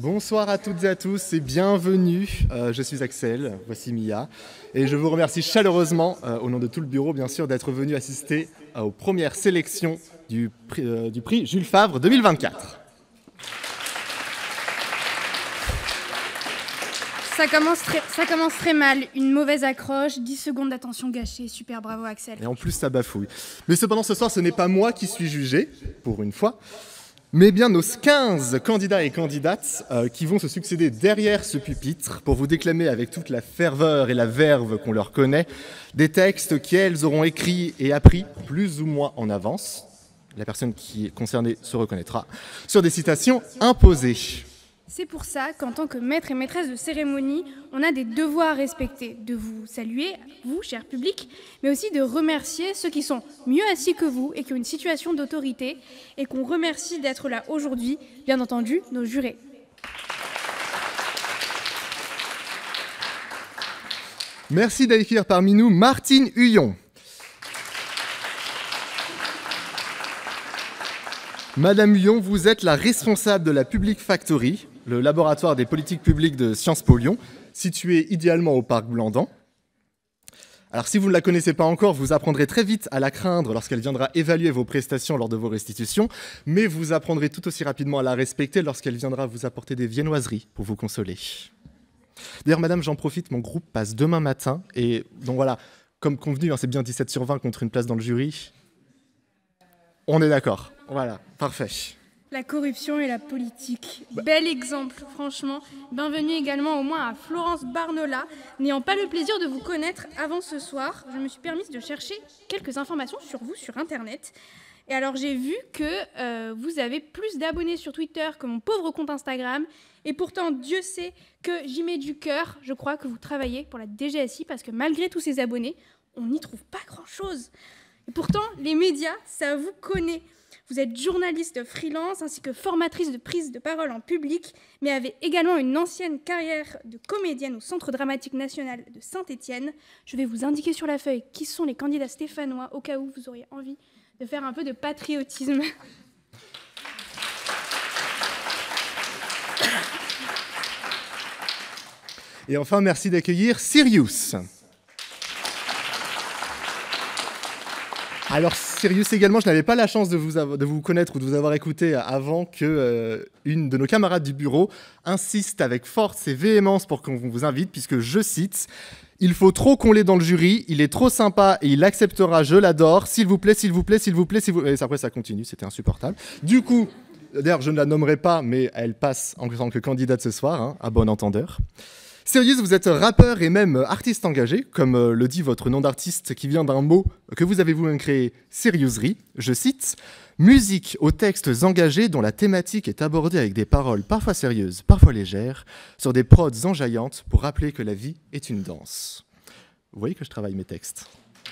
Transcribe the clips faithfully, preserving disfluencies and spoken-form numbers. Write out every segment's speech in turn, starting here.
Bonsoir à toutes et à tous et bienvenue. Euh, je suis Axel, voici Mia. Et je vous remercie chaleureusement, euh, au nom de tout le bureau bien sûr, d'être venu assister euh, aux premières sélections du prix, euh, du prix Jules Favre deux mille vingt-quatre. Ça commence, très, ça commence très mal, une mauvaise accroche, dix secondes d'attention gâchée, super bravo Axel. Et en plus ça bafouille. Mais cependant ce soir ce n'est pas moi qui suis jugé, pour une fois, mais bien nos quinze candidats et candidates euh, qui vont se succéder derrière ce pupitre pour vous déclamer avec toute la ferveur et la verve qu'on leur connaît, des textes qu'elles auront écrits et appris plus ou moins en avance, la personne qui est concernée se reconnaîtra, sur des citations imposées. C'est pour ça qu'en tant que maître et maîtresse de cérémonie, on a des devoirs à respecter, de vous saluer, vous, cher public, mais aussi de remercier ceux qui sont mieux assis que vous et qui ont une situation d'autorité, et qu'on remercie d'être là aujourd'hui, bien entendu, nos jurés. Merci d'accueillir parmi nous Martine Huillon. Madame Huillon, vous êtes la responsable de la Public Factory, le laboratoire des politiques publiques de Sciences Po Lyon, situé idéalement au parc Blandan. Alors si vous ne la connaissez pas encore, vous apprendrez très vite à la craindre lorsqu'elle viendra évaluer vos prestations lors de vos restitutions, mais vous apprendrez tout aussi rapidement à la respecter lorsqu'elle viendra vous apporter des viennoiseries pour vous consoler. D'ailleurs, madame, j'en profite, mon groupe passe demain matin, et donc voilà, comme convenu, hein, c'est bien dix-sept sur vingt contre une place dans le jury. On est d'accord, voilà, parfait. La corruption et la politique. Bah. Bel exemple, franchement. Bienvenue également au moins à Florence Barnola. N'ayant pas le plaisir de vous connaître avant ce soir, je me suis permise de chercher quelques informations sur vous sur Internet. Et alors j'ai vu que euh, vous avez plus d'abonnés sur Twitter que mon pauvre compte Instagram. Et pourtant, Dieu sait que j'y mets du cœur. Je crois que vous travaillez pour la D G S I parce que malgré tous ces abonnés, on n'y trouve pas grand-chose. Et pourtant, les médias, ça vous connaît. Vous êtes journaliste freelance ainsi que formatrice de prise de parole en public, mais avez également une ancienne carrière de comédienne au Centre dramatique national de Saint-Étienne. Je vais vous indiquer sur la feuille qui sont les candidats stéphanois au cas où vous auriez envie de faire un peu de patriotisme. Et enfin, merci d'accueillir Sirius. Alors Sirius également, je n'avais pas la chance de vous, avoir, de vous connaître ou de vous avoir écouté avant que euh, une de nos camarades du bureau insiste avec force et véhémence pour qu'on vous invite, puisque je cite « Il faut trop qu'on l'ait dans le jury, il est trop sympa et il acceptera, je l'adore, s'il vous plaît, s'il vous plaît, s'il vous plaît, s'il vous plaît. » Et après ça continue, c'était insupportable. Du coup, d'ailleurs je ne la nommerai pas, mais elle passe en tant que candidate ce soir, hein, à bon entendeur. Sirius, vous êtes rappeur et même artiste engagé, comme euh, le dit votre nom d'artiste qui vient d'un mot que vous avez vous-même créé, sérieusserie. Je cite « Musique aux textes engagés dont la thématique est abordée avec des paroles parfois sérieuses, parfois légères, sur des prods enjaillantes pour rappeler que la vie est une danse. » Vous voyez que je travaille mes textes.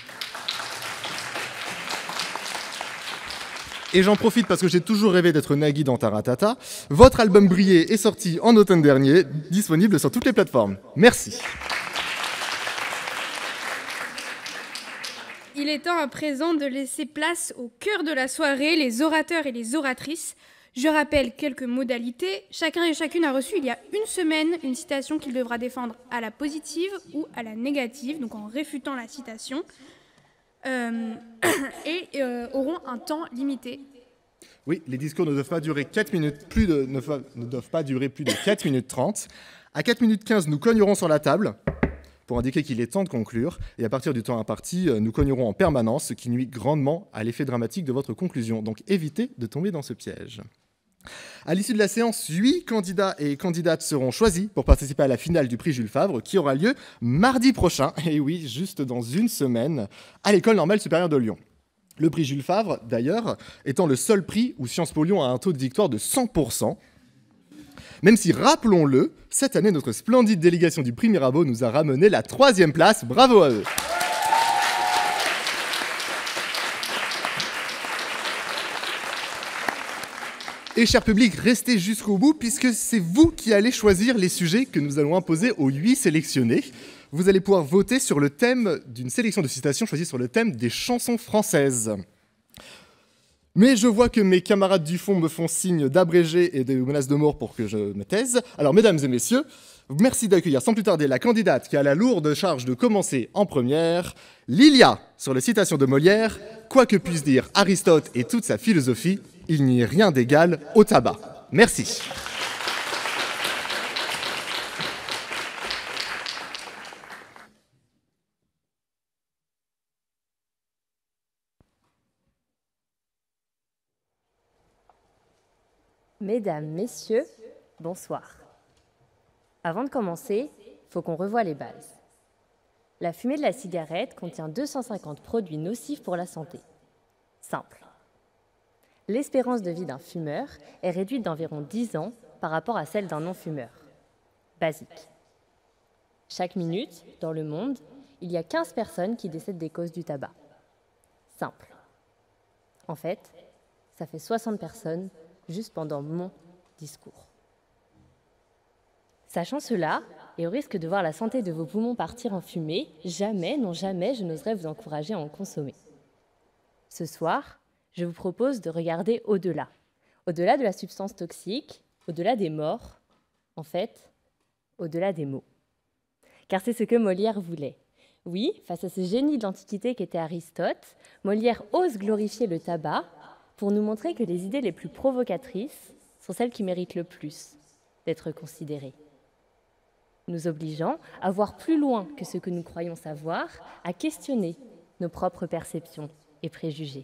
Et j'en profite parce que j'ai toujours rêvé d'être Nagui dans Taratata. Votre album Briller est sorti en automne dernier, disponible sur toutes les plateformes. Merci. Il est temps à présent de laisser place au cœur de la soirée, les orateurs et les oratrices. Je rappelle quelques modalités. Chacun et chacune a reçu il y a une semaine une citation qu'il devra défendre à la positive ou à la négative, donc en réfutant la citation. Euh, et euh, auront un temps limité. Oui, les discours ne doivent pas durer quatre minutes, plus de, ne, fa, ne doivent pas durer plus de quatre minutes trente. À quatre minutes quinze, nous cognerons sur la table pour indiquer qu'il est temps de conclure. Et à partir du temps imparti, nous cognerons en permanence, ce qui nuit grandement à l'effet dramatique de votre conclusion. Donc évitez de tomber dans ce piège. À l'issue de la séance, huit candidats et candidates seront choisis pour participer à la finale du prix Jules Favre qui aura lieu mardi prochain, et oui, juste dans une semaine, à l'École normale supérieure de Lyon. Le prix Jules Favre, d'ailleurs, étant le seul prix où Sciences Po Lyon a un taux de victoire de cent pour cent. Même si, rappelons-le, cette année, notre splendide délégation du prix Mirabeau nous a ramené la troisième place. Bravo à eux! Et cher public, restez jusqu'au bout puisque c'est vous qui allez choisir les sujets que nous allons imposer aux huit sélectionnés. Vous allez pouvoir voter sur le thème d'une sélection de citations choisies sur le thème des chansons françaises. Mais je vois que mes camarades du fond me font signe d'abréger et de menaces de mort pour que je me taise. Alors, mesdames et messieurs, merci d'accueillir sans plus tarder la candidate qui a la lourde charge de commencer en première, Lilia, sur les citations de Molière. Quoi que puisse dire Aristote et toute sa philosophie, il n'y a rien d'égal au tabac. Merci. Mesdames, Messieurs, bonsoir. Avant de commencer, il faut qu'on revoie les bases. La fumée de la cigarette contient deux cent cinquante produits nocifs pour la santé. Simple. L'espérance de vie d'un fumeur est réduite d'environ dix ans par rapport à celle d'un non-fumeur. Basique. Chaque minute, dans le monde, il y a quinze personnes qui décèdent des causes du tabac. Simple. En fait, ça fait soixante personnes juste pendant mon discours. Sachant cela, et au risque de voir la santé de vos poumons partir en fumée, jamais, non jamais, je n'oserais vous encourager à en consommer. Ce soir, je vous propose de regarder au-delà. Au-delà de la substance toxique, au-delà des morts, en fait, au-delà des mots. Car c'est ce que Molière voulait. Oui, face à ce génie de l'Antiquité qu'était Aristote, Molière ose glorifier le tabac pour nous montrer que les idées les plus provocatrices sont celles qui méritent le plus d'être considérées, nous obligeant à voir plus loin que ce que nous croyons savoir, à questionner nos propres perceptions et préjugés.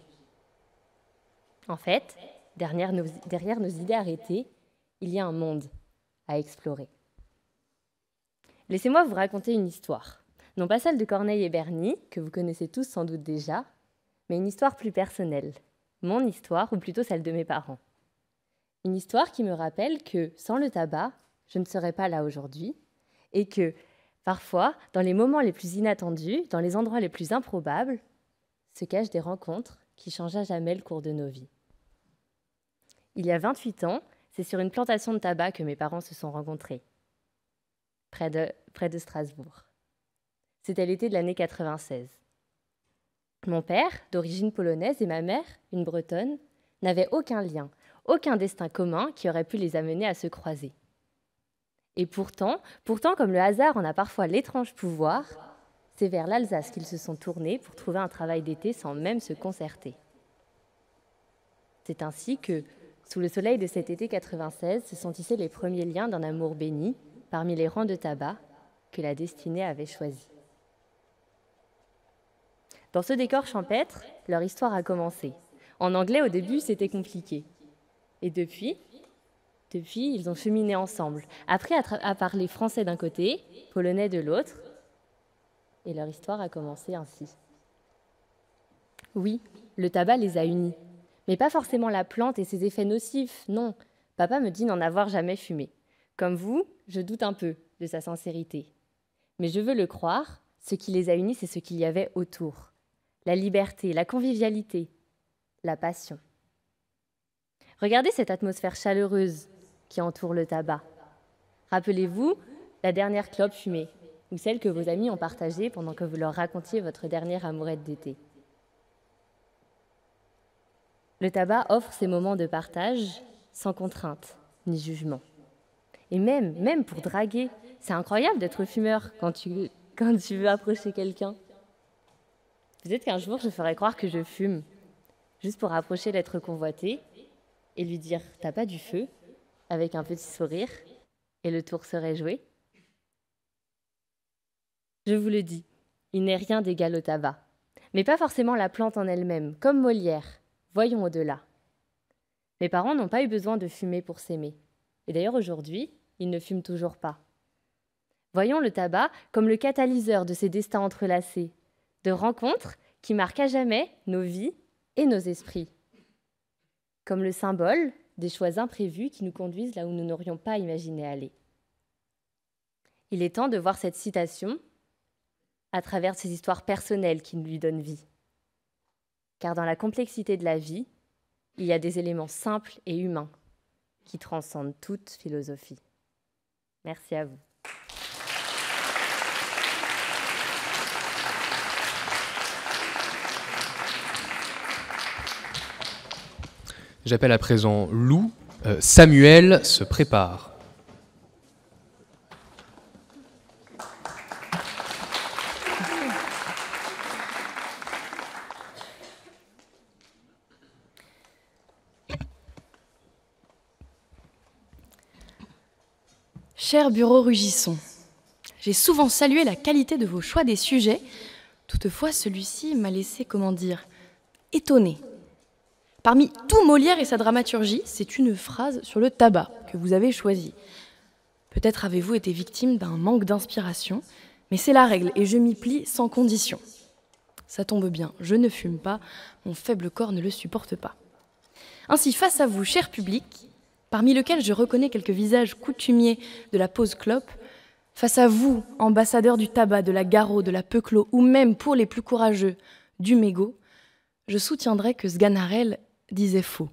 En fait, derrière nos, derrière nos idées arrêtées, il y a un monde à explorer. Laissez-moi vous raconter une histoire, non pas celle de Corneille et Bernie, que vous connaissez tous sans doute déjà, mais une histoire plus personnelle, mon histoire, ou plutôt celle de mes parents. Une histoire qui me rappelle que, sans le tabac, je ne serais pas là aujourd'hui, et que, parfois, dans les moments les plus inattendus, dans les endroits les plus improbables, se cachent des rencontres qui changent à jamais le cours de nos vies. Il y a vingt-huit ans, c'est sur une plantation de tabac que mes parents se sont rencontrés, près de, près de Strasbourg. C'était l'été de l'année quatre-vingt-seize. Mon père, d'origine polonaise, et ma mère, une bretonne, n'avaient aucun lien, aucun destin commun qui aurait pu les amener à se croiser. Et pourtant, pourtant, comme le hasard en a parfois l'étrange pouvoir, c'est vers l'Alsace qu'ils se sont tournés pour trouver un travail d'été sans même se concerter. C'est ainsi que, sous le soleil de cet été quatre-vingt-seize, se sont tissés les premiers liens d'un amour béni parmi les rangs de tabac que la destinée avait choisis. Dans ce décor champêtre, leur histoire a commencé. En anglais, au début, c'était compliqué. Et depuis, depuis, ils ont cheminé ensemble, appris à, à parler français d'un côté, polonais de l'autre, et leur histoire a commencé ainsi. Oui, le tabac les a unis, mais pas forcément la plante et ses effets nocifs, non. Papa me dit n'en avoir jamais fumé. Comme vous, je doute un peu de sa sincérité. Mais je veux le croire, ce qui les a unis, c'est ce qu'il y avait autour. La liberté, la convivialité, la passion. Regardez cette atmosphère chaleureuse qui entoure le tabac. Rappelez-vous la dernière clope fumée, ou celle que vos amis ont partagée pendant que vous leur racontiez votre dernière amourette d'été. Le tabac offre ces moments de partage sans contrainte ni jugement. Et même, même pour draguer, c'est incroyable d'être fumeur quand tu, quand tu veux approcher quelqu'un. Peut-être qu'un jour, je ferai croire que je fume, juste pour approcher l'être convoité et lui dire « T'as pas du feu ?» avec un petit sourire, et le tour serait joué. Je vous le dis, il n'est rien d'égal au tabac, mais pas forcément la plante en elle-même, comme Molière. Voyons au-delà. Mes parents n'ont pas eu besoin de fumer pour s'aimer. Et d'ailleurs, aujourd'hui, ils ne fument toujours pas. Voyons le tabac comme le catalyseur de ces destins entrelacés, de rencontres qui marquent à jamais nos vies et nos esprits. Comme le symbole des choix imprévus qui nous conduisent là où nous n'aurions pas imaginé aller. Il est temps de voir cette citation à travers ces histoires personnelles qui lui donnent vie. Car dans la complexité de la vie, il y a des éléments simples et humains qui transcendent toute philosophie. Merci à vous. J'appelle à présent Lou. Euh, Samuel se prépare. Cher bureau Rugisson, j'ai souvent salué la qualité de vos choix des sujets. Toutefois, celui-ci m'a laissé, comment dire, étonné. Parmi tout Molière et sa dramaturgie, c'est une phrase sur le tabac que vous avez choisie. Peut-être avez-vous été victime d'un manque d'inspiration, mais c'est la règle et je m'y plie sans condition. Ça tombe bien, je ne fume pas, mon faible corps ne le supporte pas. Ainsi, face à vous, cher public, parmi lesquels je reconnais quelques visages coutumiers de la pause clope, face à vous, ambassadeurs du tabac, de la Garo, de la Peuclos, ou même, pour les plus courageux, du mégot, je soutiendrai que Sganarelle disait faux.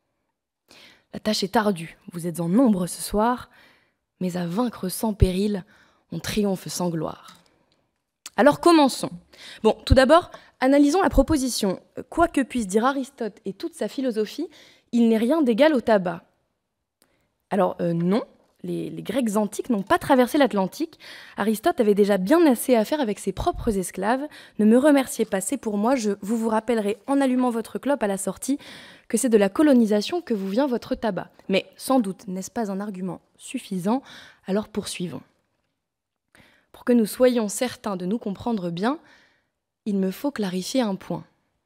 La tâche est ardue, vous êtes en nombre ce soir, mais à vaincre sans péril, on triomphe sans gloire. Alors commençons. Bon, tout d'abord, analysons la proposition. Quoi que puisse dire Aristote et toute sa philosophie, il n'est rien d'égal au tabac. Alors euh, non, les, les Grecs antiques n'ont pas traversé l'Atlantique. Aristote avait déjà bien assez à faire avec ses propres esclaves. Ne me remerciez pas, c'est pour moi. Je vous vous rappellerai en allumant votre clope à la sortie que c'est de la colonisation que vous vient votre tabac. Mais sans doute n'est-ce pas un argument suffisant, alors poursuivons. Pour que nous soyons certains de nous comprendre bien, il me faut clarifier un point.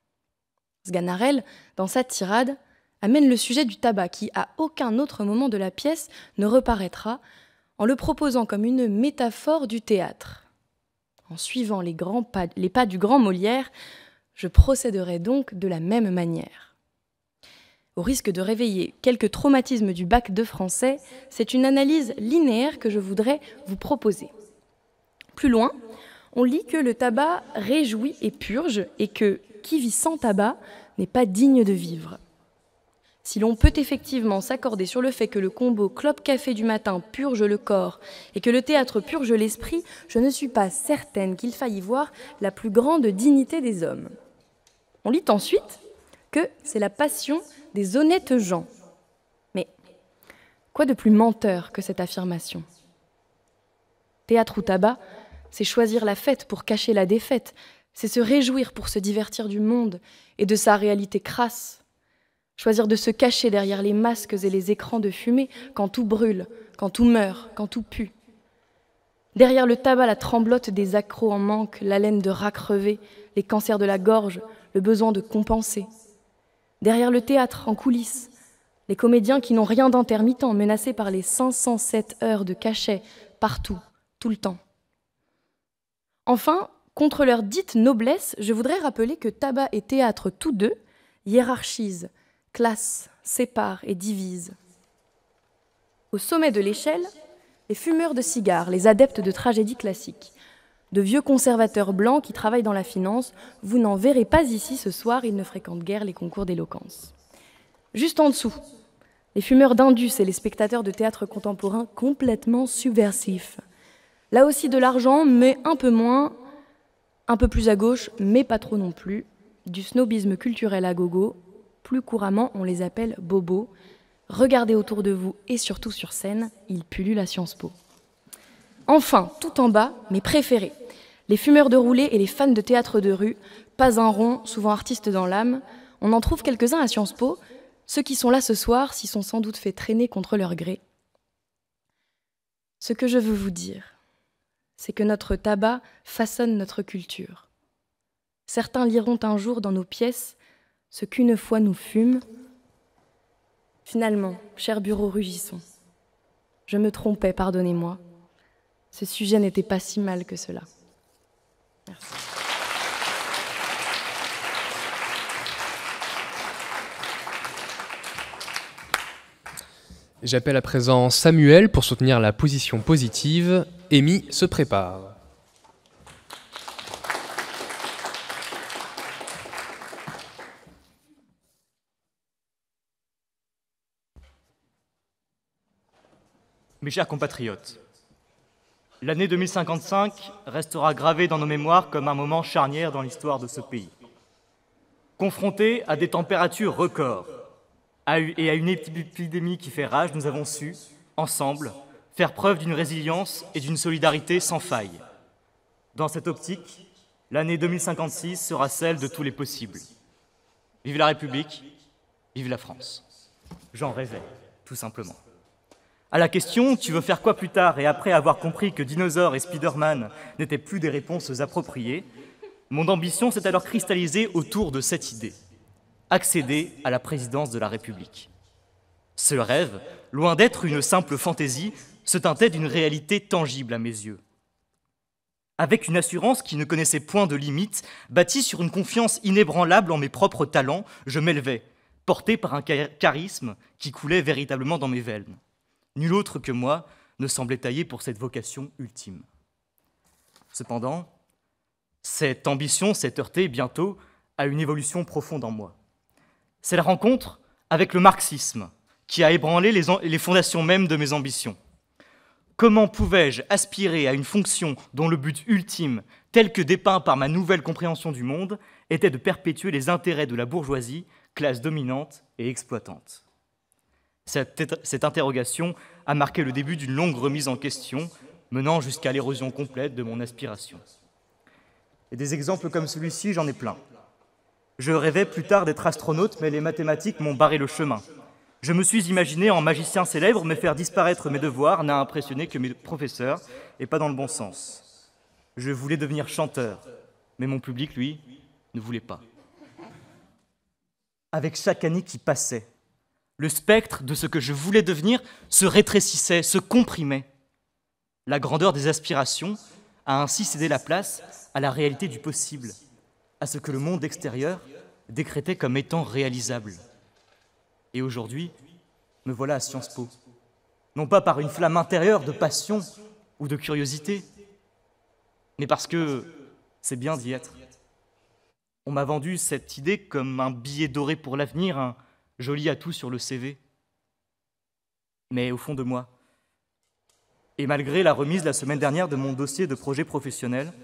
Sganarelle, dans sa tirade, amène le sujet du tabac qui, à aucun autre moment de la pièce, ne reparaîtra, en le proposant comme une métaphore du théâtre. En suivant les, grands pas, les pas du grand Molière, je procéderai donc de la même manière. Au risque de réveiller quelques traumatismes du bac de français, c'est une analyse linéaire que je voudrais vous proposer. Plus loin, on lit que le tabac réjouit et purge, et que qui vit sans tabac n'est pas digne de vivre. Si l'on peut effectivement s'accorder sur le fait que le combo clope-café du matin purge le corps et que le théâtre purge l'esprit, je ne suis pas certaine qu'il faille y voir la plus grande dignité des hommes. On lit ensuite que c'est la passion des honnêtes gens. Mais quoi de plus menteur que cette affirmation ? Théâtre ou tabac, c'est choisir la fête pour cacher la défaite, c'est se réjouir pour se divertir du monde et de sa réalité crasse. Choisir de se cacher derrière les masques et les écrans de fumée quand tout brûle, quand tout meurt, quand tout pue. Derrière le tabac, la tremblote des accros en manque, l'haleine de rats crevés, les cancers de la gorge, le besoin de compenser. Derrière le théâtre, en coulisses, les comédiens qui n'ont rien d'intermittent, menacés par les cinq cent sept heures de cachet, partout, tout le temps. Enfin, contre leur dite noblesse, je voudrais rappeler que tabac et théâtre, tous deux, hiérarchisent, classent, séparent et divisent. Au sommet de l'échelle, les fumeurs de cigares, les adeptes de tragédies classiques, de vieux conservateurs blancs qui travaillent dans la finance, vous n'en verrez pas ici ce soir, ils ne fréquentent guère les concours d'éloquence. Juste en dessous, les fumeurs d'Indus et les spectateurs de théâtre contemporain complètement subversifs. Là aussi de l'argent, mais un peu moins, un peu plus à gauche, mais pas trop non plus, du snobisme culturel à gogo. Plus couramment, on les appelle bobos. Regardez autour de vous et surtout sur scène, ils pullulent à Sciences Po. Enfin, tout en bas, mes préférés, les fumeurs de roulé et les fans de théâtre de rue, pas un rond, souvent artistes dans l'âme. On en trouve quelques-uns à Sciences Po. Ceux qui sont là ce soir s'y sont sans doute fait traîner contre leur gré. Ce que je veux vous dire, c'est que notre tabac façonne notre culture. Certains liront un jour dans nos pièces ce qu'une fois nous fûmes. Finalement, cher bureau Rugisson, je me trompais, pardonnez-moi. Ce sujet n'était pas si mal que cela. Merci. J'appelle à présent Samuel pour soutenir la position positive. Amy se prépare. Mes chers compatriotes, l'année deux mille cinquante-cinq restera gravée dans nos mémoires comme un moment charnière dans l'histoire de ce pays. Confronté à des températures records, et à une épidémie qui fait rage, nous avons su, ensemble, faire preuve d'une résilience et d'une solidarité sans faille. Dans cette optique, l'année deux mille cinquante-six sera celle de tous les possibles. Vive la République, vive la France. J'en rêvais, tout simplement. À la question « Tu veux faire quoi plus tard ?» et après avoir compris que dinosaures et Spider-Man n'étaient plus des réponses appropriées, mon ambition s'est alors cristallisée autour de cette idée. Accéder à la présidence de la République. Ce rêve, loin d'être une simple fantaisie, se teintait d'une réalité tangible à mes yeux. Avec une assurance qui ne connaissait point de limites, bâtie sur une confiance inébranlable en mes propres talents, je m'élevais, porté par un charisme qui coulait véritablement dans mes veines. Nul autre que moi ne semblait taillé pour cette vocation ultime. Cependant, cette ambition s'est heurtée bientôt à une évolution profonde en moi. C'est la rencontre avec le marxisme qui a ébranlé les, les fondations mêmes de mes ambitions. Comment pouvais-je aspirer à une fonction dont le but ultime, tel que dépeint par ma nouvelle compréhension du monde, était de perpétuer les intérêts de la bourgeoisie, classe dominante et exploitante? Cette, cette interrogation a marqué le début d'une longue remise en question, menant jusqu'à l'érosion complète de mon aspiration. Et des exemples comme celui-ci, j'en ai plein. Je rêvais plus tard d'être astronaute, mais les mathématiques m'ont barré le chemin. Je me suis imaginé en magicien célèbre, mais faire disparaître mes devoirs n'a impressionné que mes professeurs, et pas dans le bon sens. Je voulais devenir chanteur, mais mon public, lui, ne voulait pas. Avec chaque année qui passait, le spectre de ce que je voulais devenir se rétrécissait, se comprimait. La grandeur des aspirations a ainsi cédé la place à la réalité du possible, à ce que le monde extérieur décrétait comme étant réalisable. Et aujourd'hui, me voilà à Sciences Po, non pas par une flamme intérieure de passion ou de curiosité, mais parce que c'est bien d'y être. On m'a vendu cette idée comme un billet doré pour l'avenir, un joli atout sur le C V. Mais au fond de moi, et malgré la remise la semaine dernière de mon dossier de projet professionnel,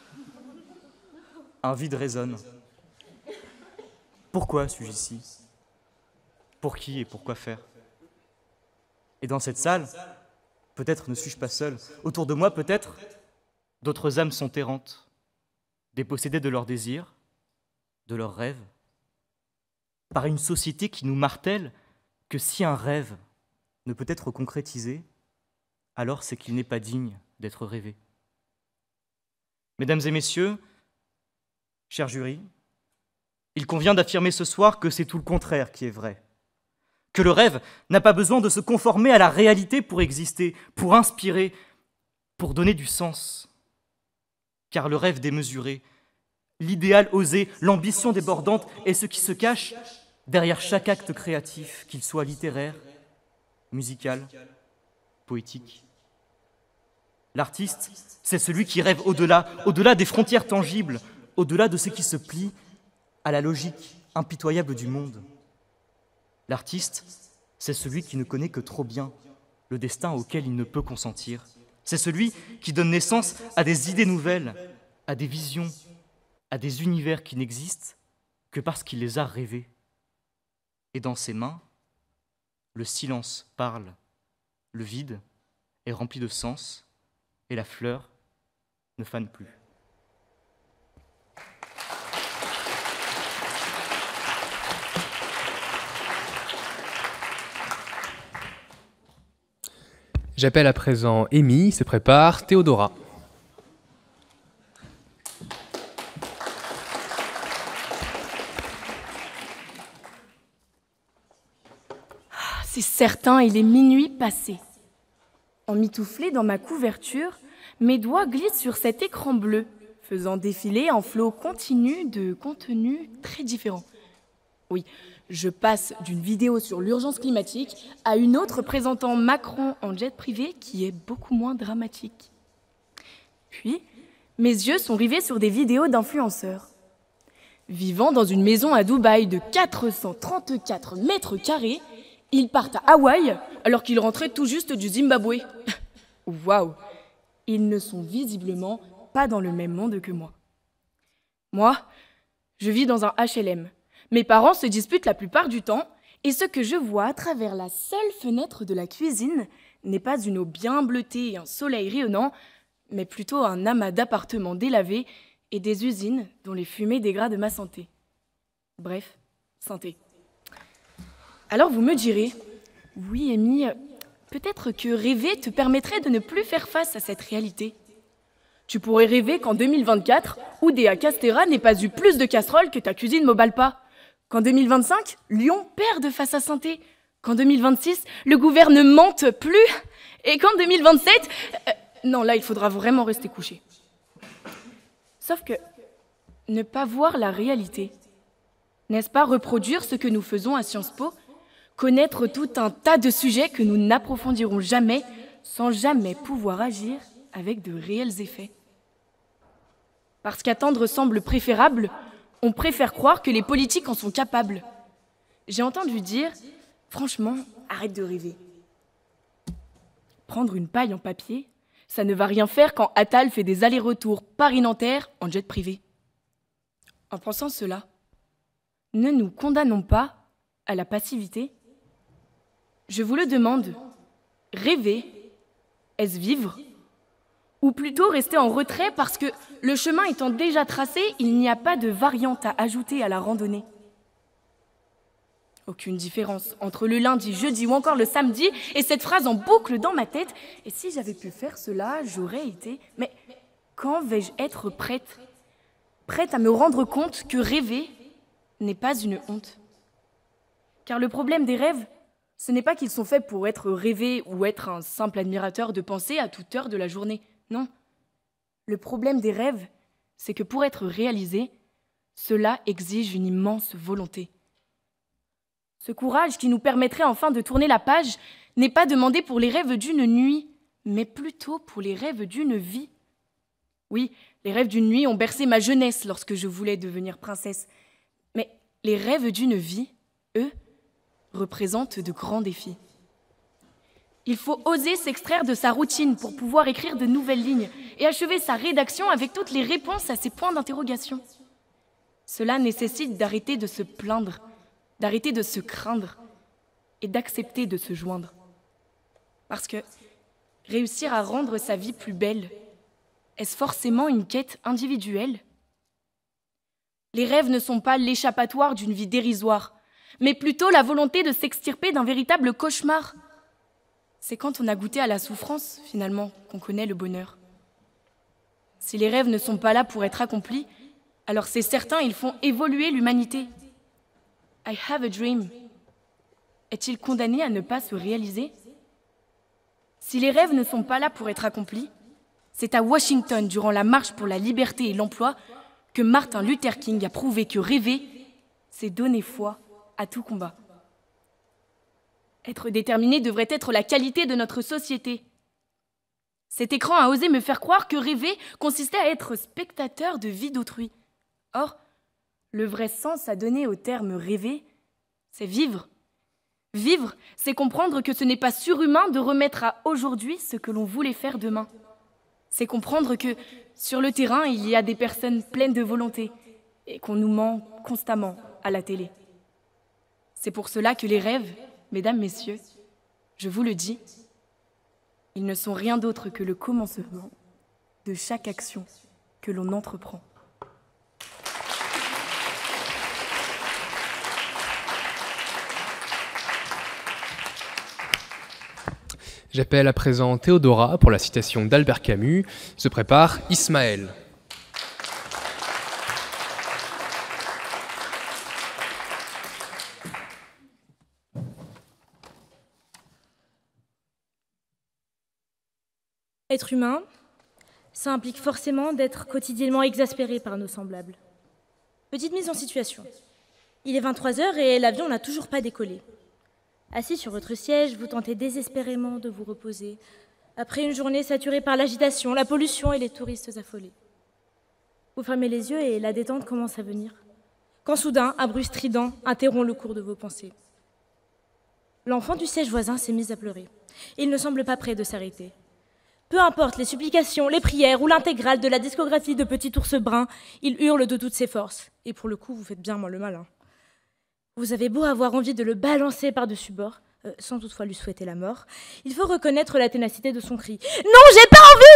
un vide résonne. Pourquoi suis-je ici? Pour qui et pourquoi faire? Et dans cette salle, peut-être ne suis-je pas seul. Autour de moi, peut-être, d'autres âmes sont errantes, dépossédées de leurs désirs, de leurs rêves, par une société qui nous martèle que si un rêve ne peut être concrétisé, alors c'est qu'il n'est pas digne d'être rêvé. Mesdames et messieurs, chers jurys, il convient d'affirmer ce soir que c'est tout le contraire qui est vrai. Que le rêve n'a pas besoin de se conformer à la réalité pour exister, pour inspirer, pour donner du sens. Car le rêve démesuré, l'idéal osé, l'ambition débordante est ce qui se cache derrière chaque acte créatif, qu'il soit littéraire, musical, poétique. L'artiste, c'est celui qui rêve au-delà, au-delà des frontières tangibles, au-delà de ce qui se plie à la logique impitoyable du monde. L'artiste, c'est celui qui ne connaît que trop bien le destin auquel il ne peut consentir. C'est celui qui donne naissance à des idées nouvelles, à des visions, à des univers qui n'existent que parce qu'il les a rêvés. Et dans ses mains, le silence parle, le vide est rempli de sens, et la fleur ne fane plus. J'appelle à présent Amy, se prépare Théodora. C'est certain, il est minuit passé. Emmitouflé dans ma couverture, mes doigts glissent sur cet écran bleu, faisant défiler un flot continu de contenus très différents. Oui, je passe d'une vidéo sur l'urgence climatique à une autre présentant Macron en jet privé qui est beaucoup moins dramatique. Puis, mes yeux sont rivés sur des vidéos d'influenceurs. Vivant dans une maison à Dubaï de quatre cent trente-quatre mètres carrés, ils partent à Hawaï alors qu'ils rentraient tout juste du Zimbabwe. Waouh! Ils ne sont visiblement pas dans le même monde que moi. Moi, je vis dans un H L M. Mes parents se disputent la plupart du temps Et ce que je vois à travers la seule fenêtre de la cuisine n'est pas une eau bien bleutée et un soleil rayonnant, mais plutôt un amas d'appartements délavés et des usines dont les fumées dégradent ma santé. Bref, santé. Alors vous me direz, oui Amy, peut-être que rêver te permettrait de ne plus faire face à cette réalité. Tu pourrais rêver qu'en deux mille vingt-quatre, Oudéa Castéra n'ait pas eu plus de casseroles que ta cuisine Mobalpa. Qu'en deux mille vingt-cinq, Lyon perde face à Saint-Thé. Qu'en deux mille vingt-six, le gouvernement mente plus. Et qu'en deux mille vingt-sept... Euh, non, là, il faudra vraiment rester couché. Sauf que ne pas voir la réalité, n'est-ce pas reproduire ce que nous faisons à Sciences Po? Connaître tout un tas de sujets que nous n'approfondirons jamais, sans jamais pouvoir agir avec de réels effets. Parce qu'attendre semble préférable, on préfère croire que les politiques en sont capables. J'ai entendu dire, franchement, arrête de rêver. Prendre une paille en papier, ça ne va rien faire quand Attal fait des allers-retours Paris-Nanterre en jet privé. En pensant cela, ne nous condamnons pas à la passivité. Je vous le demande, rêver, est-ce vivre? Ou plutôt rester en retrait parce que le chemin étant déjà tracé, il n'y a pas de variante à ajouter à la randonnée. Aucune différence entre le lundi, jeudi ou encore le samedi et cette phrase en boucle dans ma tête. Et si j'avais pu faire cela, j'aurais été... Mais quand vais-je être prête? Prête à me rendre compte que rêver n'est pas une honte. Car le problème des rêves, ce n'est pas qu'ils sont faits pour être rêvés ou être un simple admirateur de pensée à toute heure de la journée. Non. Le problème des rêves, c'est que pour être réalisés, cela exige une immense volonté. Ce courage qui nous permettrait enfin de tourner la page n'est pas demandé pour les rêves d'une nuit, mais plutôt pour les rêves d'une vie. Oui, les rêves d'une nuit ont bercé ma jeunesse lorsque je voulais devenir princesse. Mais les rêves d'une vie, eux, représentent de grands défis. Il faut oser s'extraire de sa routine pour pouvoir écrire de nouvelles lignes et achever sa rédaction avec toutes les réponses à ses points d'interrogation. Cela nécessite d'arrêter de se plaindre, d'arrêter de se craindre et d'accepter de se joindre. Parce que réussir à rendre sa vie plus belle, est-ce forcément une quête individuelle? Les rêves ne sont pas l'échappatoire d'une vie dérisoire, mais plutôt la volonté de s'extirper d'un véritable cauchemar. C'est quand on a goûté à la souffrance, finalement, qu'on connaît le bonheur. Si les rêves ne sont pas là pour être accomplis, alors c'est certain, ils font évoluer l'humanité. I have a dream. Est-il condamné à ne pas se réaliser? Si les rêves ne sont pas là pour être accomplis, c'est à Washington, durant la marche pour la liberté et l'emploi, que Martin Luther King a prouvé que rêver, c'est donner foi à tout combat. Être déterminé devrait être la qualité de notre société. Cet écran a osé me faire croire que rêver consistait à être spectateur de vie d'autrui. Or, le vrai sens à donner au terme rêver, c'est vivre. Vivre, c'est comprendre que ce n'est pas surhumain de remettre à aujourd'hui ce que l'on voulait faire demain. C'est comprendre que, sur le terrain, il y a des personnes pleines de volonté et qu'on nous ment constamment à la télé. C'est pour cela que les rêves, mesdames, messieurs, je vous le dis, ils ne sont rien d'autre que le commencement de chaque action que l'on entreprend. J'appelle à présent Théodora pour la citation d'Albert Camus. Se prépare Ismaël. Être humain, ça implique forcément d'être quotidiennement exaspéré par nos semblables. Petite mise en situation. Il est vingt-trois heures et l'avion n'a toujours pas décollé. Assis sur votre siège, vous tentez désespérément de vous reposer, après une journée saturée par l'agitation, la pollution et les touristes affolés. Vous fermez les yeux et la détente commence à venir, quand soudain, un bruit strident interrompt le cours de vos pensées. L'enfant du siège voisin s'est mis à pleurer. Il ne semble pas prêt de s'arrêter. Peu importe les supplications, les prières ou l'intégrale de la discographie de Petit Ours Brun, il hurle de toutes ses forces. Et pour le coup, vous faites bien moins le malin. Vous avez beau avoir envie de le balancer par-dessus bord, euh, sans toutefois lui souhaiter la mort, il faut reconnaître la ténacité de son cri. « Non, j'ai pas envie !»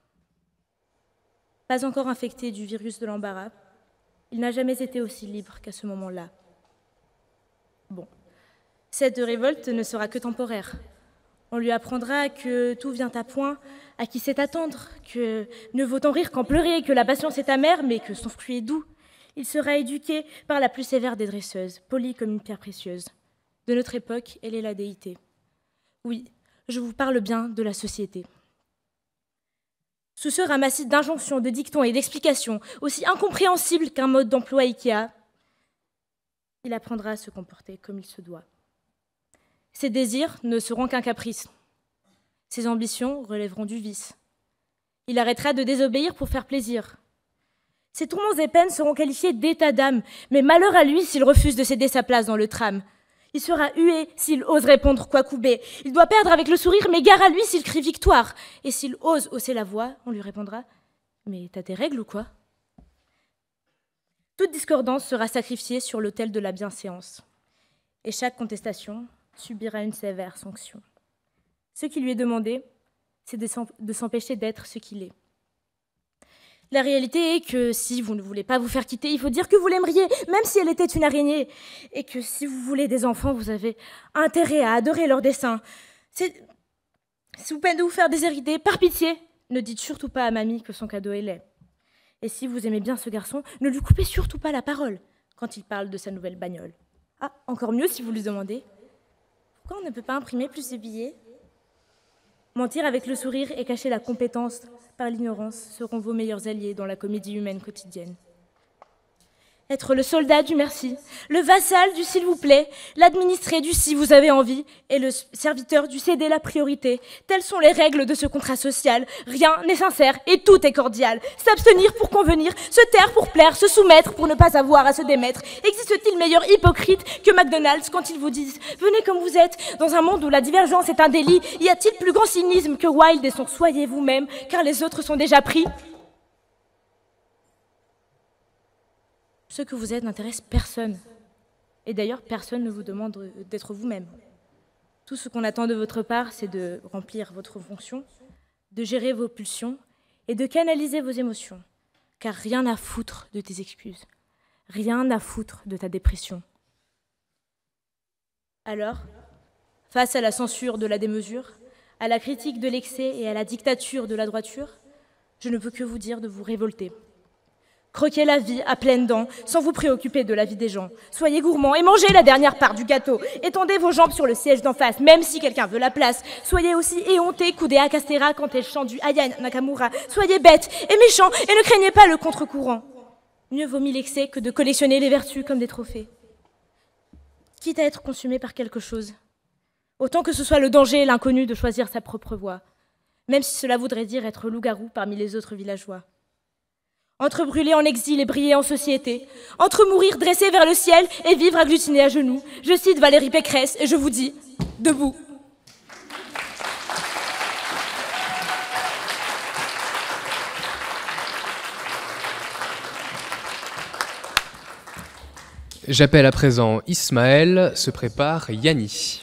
Pas encore infecté du virus de l'embarras, il n'a jamais été aussi libre qu'à ce moment-là. Bon, cette révolte ne sera que temporaire. On lui apprendra que tout vient à point, à qui sait attendre, que ne vaut en rire qu'en pleurer, que la patience est amère, mais que son fruit est doux. Il sera éduqué par la plus sévère des dresseuses, poli comme une pierre précieuse. De notre époque, elle est la déité. Oui, je vous parle bien de la société. Sous ce ramassis d'injonctions, de dictons et d'explications, aussi incompréhensibles qu'un mode d'emploi Ikea, il apprendra à se comporter comme il se doit. Ses désirs ne seront qu'un caprice. Ses ambitions relèveront du vice. Il arrêtera de désobéir pour faire plaisir. Ses tourments et peines seront qualifiés d'état d'âme, mais malheur à lui s'il refuse de céder sa place dans le tram. Il sera hué s'il ose répondre Kwakubé. Il doit perdre avec le sourire, mais gare à lui s'il crie victoire. Et s'il ose hausser la voix, on lui répondra « Mais t'as tes règles ou quoi ?» Toute discordance sera sacrifiée sur l'autel de la bienséance. Et chaque contestation subira une sévère sanction. Ce qui lui est demandé, c'est de s'empêcher d'être ce qu'il est. La réalité est que si vous ne voulez pas vous faire quitter, il faut dire que vous l'aimeriez, même si elle était une araignée. Et que si vous voulez des enfants, vous avez intérêt à adorer leur dessin. C'est... Sous peine de vous faire déshériter, par pitié, ne dites surtout pas à mamie que son cadeau est laid. Et si vous aimez bien ce garçon, ne lui coupez surtout pas la parole quand il parle de sa nouvelle bagnole. Ah, encore mieux si vous lui demandez « Pourquoi on ne peut pas imprimer plus de billets ?» Mentir avec le sourire et cacher la compétence par l'ignorance seront vos meilleurs alliés dans la comédie humaine quotidienne. Être le soldat du merci, le vassal du s'il vous plaît, l'administré du si vous avez envie et le serviteur du céder la priorité. Telles sont les règles de ce contrat social. Rien n'est sincère et tout est cordial. S'abstenir pour convenir, se taire pour plaire, se soumettre pour ne pas avoir à se démettre. Existe-t-il meilleur hypocrite que McDonald's quand ils vous disent « Venez comme vous êtes » dans un monde où la divergence est un délit? Y a-t-il plus grand cynisme que Wilde et son « Soyez vous-même » car les autres sont déjà pris? Ce que vous êtes n'intéresse personne. Et d'ailleurs, personne ne vous demande d'être vous-même. Tout ce qu'on attend de votre part, c'est de remplir votre fonction, de gérer vos pulsions et de canaliser vos émotions. Car rien à foutre de tes excuses. Rien à foutre de ta dépression. Alors, face à la censure de la démesure, à la critique de l'excès et à la dictature de la droiture, je ne peux que vous dire de vous révolter. Croquez la vie à pleines dents, sans vous préoccuper de la vie des gens. Soyez gourmands et mangez la dernière part du gâteau. Étendez vos jambes sur le siège d'en face, même si quelqu'un veut la place. Soyez aussi éhontés qu'Oudé Castera quand elle chante du Aya Nakamura. Soyez bêtes et méchants et ne craignez pas le contre-courant. Mieux vaut mille excès que de collectionner les vertus comme des trophées. Quitte à être consumé par quelque chose, autant que ce soit le danger et l'inconnu de choisir sa propre voie, même si cela voudrait dire être loup-garou parmi les autres villageois. Entre brûler en exil et briller en société, entre mourir dressé vers le ciel et vivre agglutiné à genoux, je cite Valérie Pécresse et je vous dis, debout. J'appelle à présent Ismaël, se prépare Yanni.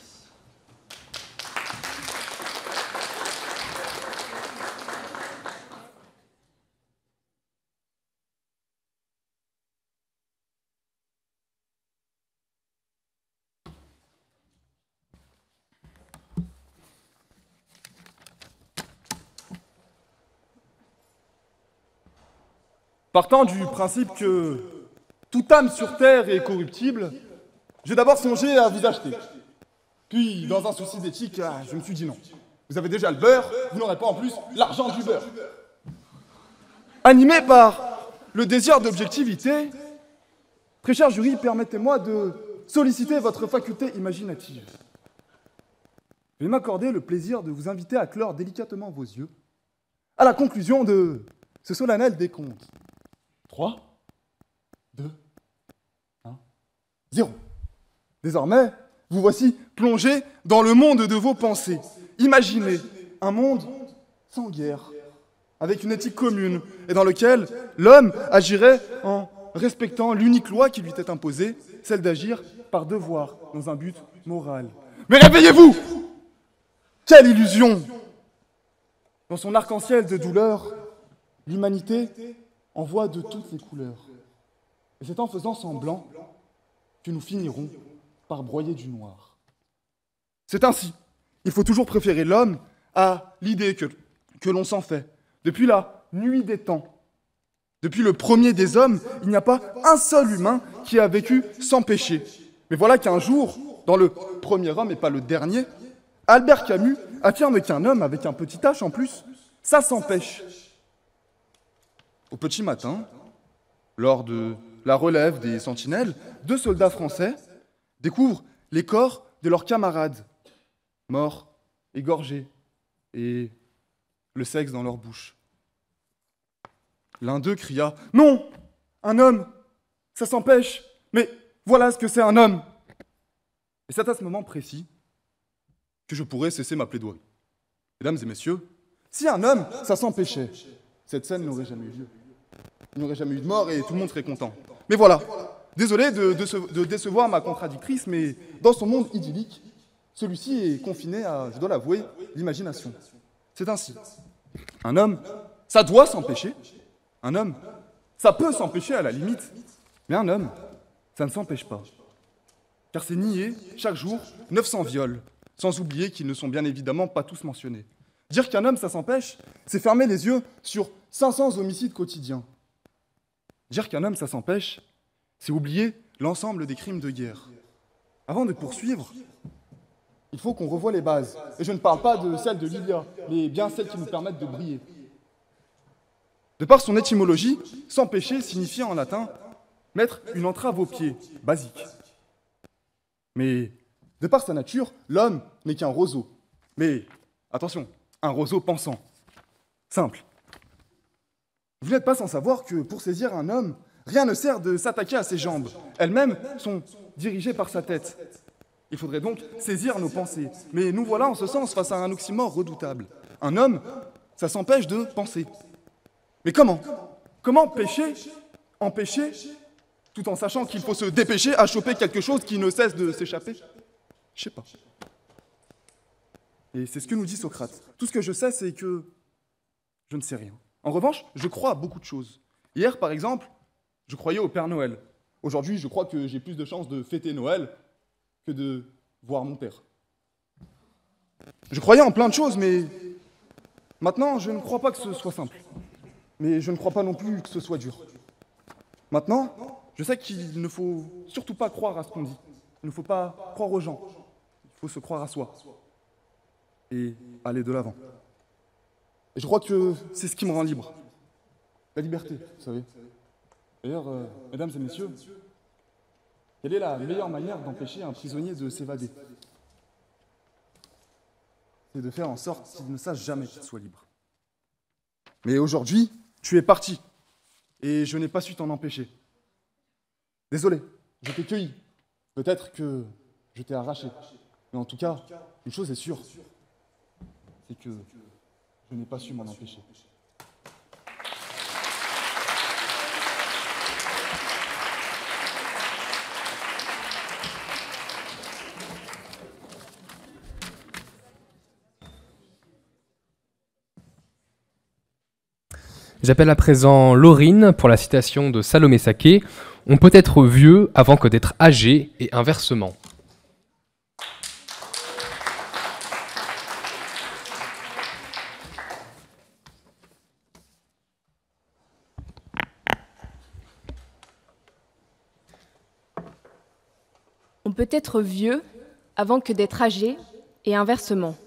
Partant du principe que toute âme sur terre est corruptible, j'ai d'abord songé à vous acheter. Puis, dans un souci d'éthique, je me suis dit non. Vous avez déjà le beurre, vous n'aurez pas en plus l'argent du beurre. Animé par le désir d'objectivité, très cher jury, permettez-moi de solliciter votre faculté imaginative. Je vais m'accorder le plaisir de vous inviter à clore délicatement vos yeux à la conclusion de ce solennel décompte. trois, deux, un, zéro. Désormais, vous voici plongé dans le monde de vos pensées. Imaginez un monde sans guerre, avec une éthique commune, et dans lequel l'homme agirait en respectant l'unique loi qui lui était imposée, celle d'agir par devoir, dans un but moral. Mais réveillez-vous! Quelle illusion! Dans son arc-en-ciel de douleur, l'humanité en voit de toutes les couleurs. Et c'est en faisant semblant que nous finirons par broyer du noir. C'est ainsi. Il faut toujours préférer l'homme à l'idée que, que l'on s'en fait. Depuis la nuit des temps, depuis le premier des hommes, il n'y a pas un seul humain qui a vécu sans péché. Mais voilà qu'un jour, dans le premier homme et pas le dernier, Albert Camus affirme qu'un homme avec un petit H en plus, ça s'empêche. Au petit matin, lors de la relève des sentinelles, deux soldats français découvrent les corps de leurs camarades, morts, égorgés, et le sexe dans leur bouche. L'un d'eux cria « Non, un homme, ça s'empêche, mais voilà ce que c'est un homme !» Et c'est à ce moment précis que je pourrais cesser ma plaidoirie. Mesdames et messieurs, si un homme, ça s'empêchait, cette scène n'aurait jamais eu lieu. Il n'y aurait jamais eu de mort et tout le monde serait content. Mais voilà, désolé de, de, de décevoir ma contradictrice, mais dans son monde idyllique, celui-ci est confiné à, je dois l'avouer, l'imagination. C'est ainsi. Un homme, ça doit s'empêcher. Un homme, ça peut s'empêcher à la limite. Mais un homme, ça ne s'empêche pas. Car c'est nier, chaque jour, neuf cents viols, sans oublier qu'ils ne sont bien évidemment pas tous mentionnés. Dire qu'un homme, ça s'empêche, c'est fermer les yeux sur cinq cents homicides quotidiens. Dire qu'un homme, ça s'empêche, c'est oublier l'ensemble des crimes de guerre. Avant de poursuivre, il faut qu'on revoie les bases. Et je ne parle pas de celles de l'Ilia, mais bien celles qui nous permettent de briller. De par son étymologie, s'empêcher signifie en latin mettre une entrave aux pieds, basique. Mais de par sa nature, l'homme n'est qu'un roseau. Mais attention, un roseau pensant. Simple. Vous n'êtes pas sans savoir que pour saisir un homme, rien ne sert de s'attaquer à ses jambes. Elles-mêmes sont dirigées par sa tête. Il faudrait donc saisir nos pensées. Mais nous voilà en ce sens face à un oxymore redoutable. Un homme, ça s'empêche de penser. Mais comment? Comment pécher, empêcher, tout en sachant qu'il faut se dépêcher à choper quelque chose qui ne cesse de s'échapper? Je sais pas. Et c'est ce que nous dit Socrate. Tout ce que je sais, c'est que je ne sais rien. En revanche, je crois à beaucoup de choses. Hier, par exemple, je croyais au Père Noël. Aujourd'hui, je crois que j'ai plus de chances de fêter Noël que de voir mon père. Je croyais en plein de choses, mais maintenant, je ne crois pas que ce soit simple. Mais je ne crois pas non plus que ce soit dur. Maintenant, je sais qu'il ne faut surtout pas croire à ce qu'on dit. Il ne faut pas croire aux gens. Il faut se croire à soi. Et aller de l'avant. Et je crois que c'est ce qui me rend libre. La liberté, vous savez. D'ailleurs, euh, mesdames et messieurs, quelle est la meilleure manière d'empêcher un prisonnier de s'évader? C'est de faire en sorte qu'il ne sache jamais qu'il soit libre. Mais aujourd'hui, tu es parti, et je n'ai pas su t'en empêcher. Désolé, je t'ai cueilli. Peut-être que je t'ai arraché. Mais en tout cas, une chose est sûre, c'est que je n'ai pas su m'en empêcher. J'appelle à présent Laurine pour la citation de Salomé Saké. On peut être vieux avant que d'être âgé et inversement. On peut être vieux avant que d'être âgé et inversement.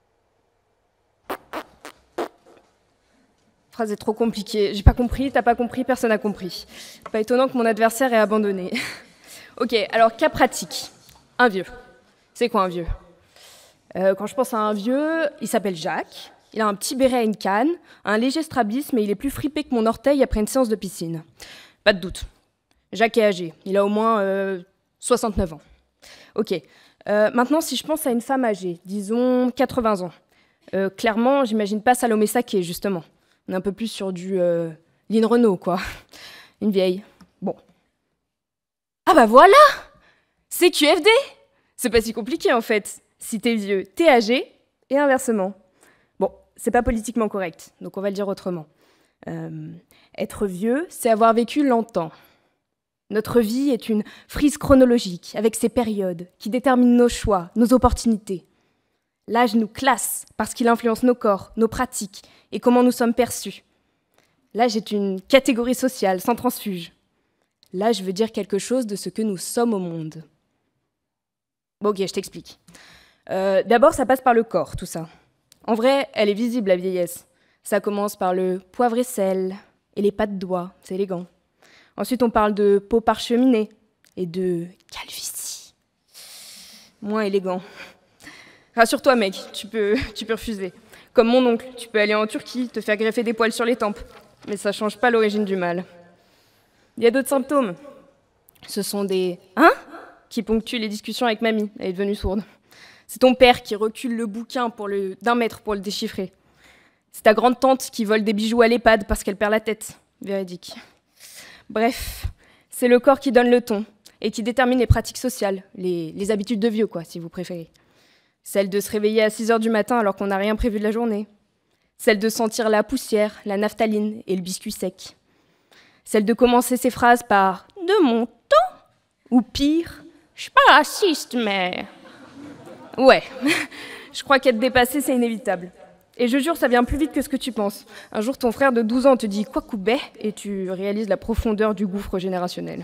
La phrase est trop compliquée. J'ai pas compris, t'as pas compris, personne n'a compris. Pas étonnant que mon adversaire ait abandonné. Ok, alors cas pratique. Un vieux. C'est quoi un vieux? euh, Quand je pense à un vieux, il s'appelle Jacques. Il a un petit béret à une canne, un léger strabisme et il est plus fripé que mon orteil après une séance de piscine. Pas de doute. Jacques est âgé. Il a au moins euh, soixante-neuf ans. Ok. Euh, maintenant, si je pense à une femme âgée, disons quatre-vingts ans, euh, clairement, j'imagine pas Salomé Saké, justement. On est un peu plus sur du euh, Lynn Renault, quoi. Une vieille. Bon. Ah bah voilà! C Q F D. C'est pas si compliqué en fait. Si t'es vieux, t'es âgé, et inversement. Bon, c'est pas politiquement correct, donc on va le dire autrement. Euh, être vieux, c'est avoir vécu longtemps. Notre vie est une frise chronologique, avec ses périodes, qui déterminent nos choix, nos opportunités. L'âge nous classe, parce qu'il influence nos corps, nos pratiques, et comment nous sommes perçus. L'âge est une catégorie sociale, sans transfuge. L'âge veut dire quelque chose de ce que nous sommes au monde. Bon, ok, je t'explique. Euh, D'abord, ça passe par le corps, tout ça. En vrai, elle est visible, la vieillesse. Ça commence par le poivre et sel, et les pas de doigts, c'est élégant. Ensuite, on parle de peau parcheminée, et de calvitie. Moins élégant. Rassure-toi, mec, tu peux, tu peux refuser. Comme mon oncle, tu peux aller en Turquie, te faire greffer des poils sur les tempes. Mais ça change pas l'origine du mal. Il y a d'autres symptômes. Ce sont des « hein » qui ponctuent les discussions avec mamie. Elle est devenue sourde. C'est ton père qui recule le bouquin pour le, d'un mètre pour le déchiffrer. C'est ta grande-tante qui vole des bijoux à l'EHPAD parce qu'elle perd la tête. Véridique. Bref, c'est le corps qui donne le ton et qui détermine les pratiques sociales, les, les habitudes de vieux, quoi, si vous préférez. Celle de se réveiller à six heures du matin alors qu'on n'a rien prévu de la journée. Celle de sentir la poussière, la naphtaline et le biscuit sec. Celle de commencer ses phrases par « de mon temps » ou pire « je suis pas raciste, mais… » Ouais, je crois qu'être dépassé, c'est inévitable. Et je jure, ça vient plus vite que ce que tu penses. Un jour, ton frère de douze ans te dit « quoi coubet » et tu réalises la profondeur du gouffre générationnel.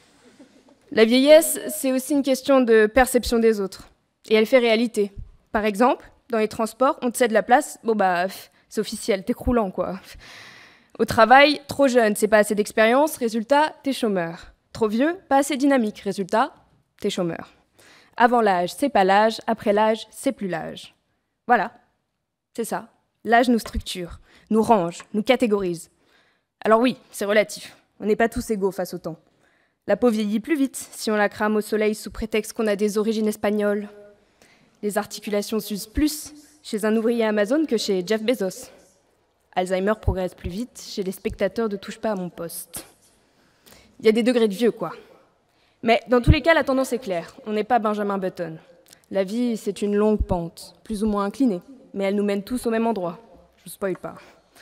La vieillesse, c'est aussi une question de perception des autres. Et elle fait réalité. Par exemple, dans les transports, on te cède la place, bon bah, c'est officiel, t'es croulant, quoi. Au travail, trop jeune, c'est pas assez d'expérience, résultat, t'es chômeur. Trop vieux, pas assez dynamique, résultat, t'es chômeur. Avant l'âge, c'est pas l'âge, après l'âge, c'est plus l'âge. Voilà, c'est ça. L'âge nous structure, nous range, nous catégorise. Alors oui, c'est relatif, on n'est pas tous égaux face au temps. La peau vieillit plus vite si on la crame au soleil sous prétexte qu'on a des origines espagnoles. Les articulations s'usent plus chez un ouvrier Amazon que chez Jeff Bezos. Alzheimer progresse plus vite chez les spectateurs de Touche pas à mon poste. Il y a des degrés de vieux, quoi. Mais dans tous les cas, la tendance est claire. On n'est pas Benjamin Button. La vie, c'est une longue pente, plus ou moins inclinée, mais elle nous mène tous au même endroit. Je ne spoil pas.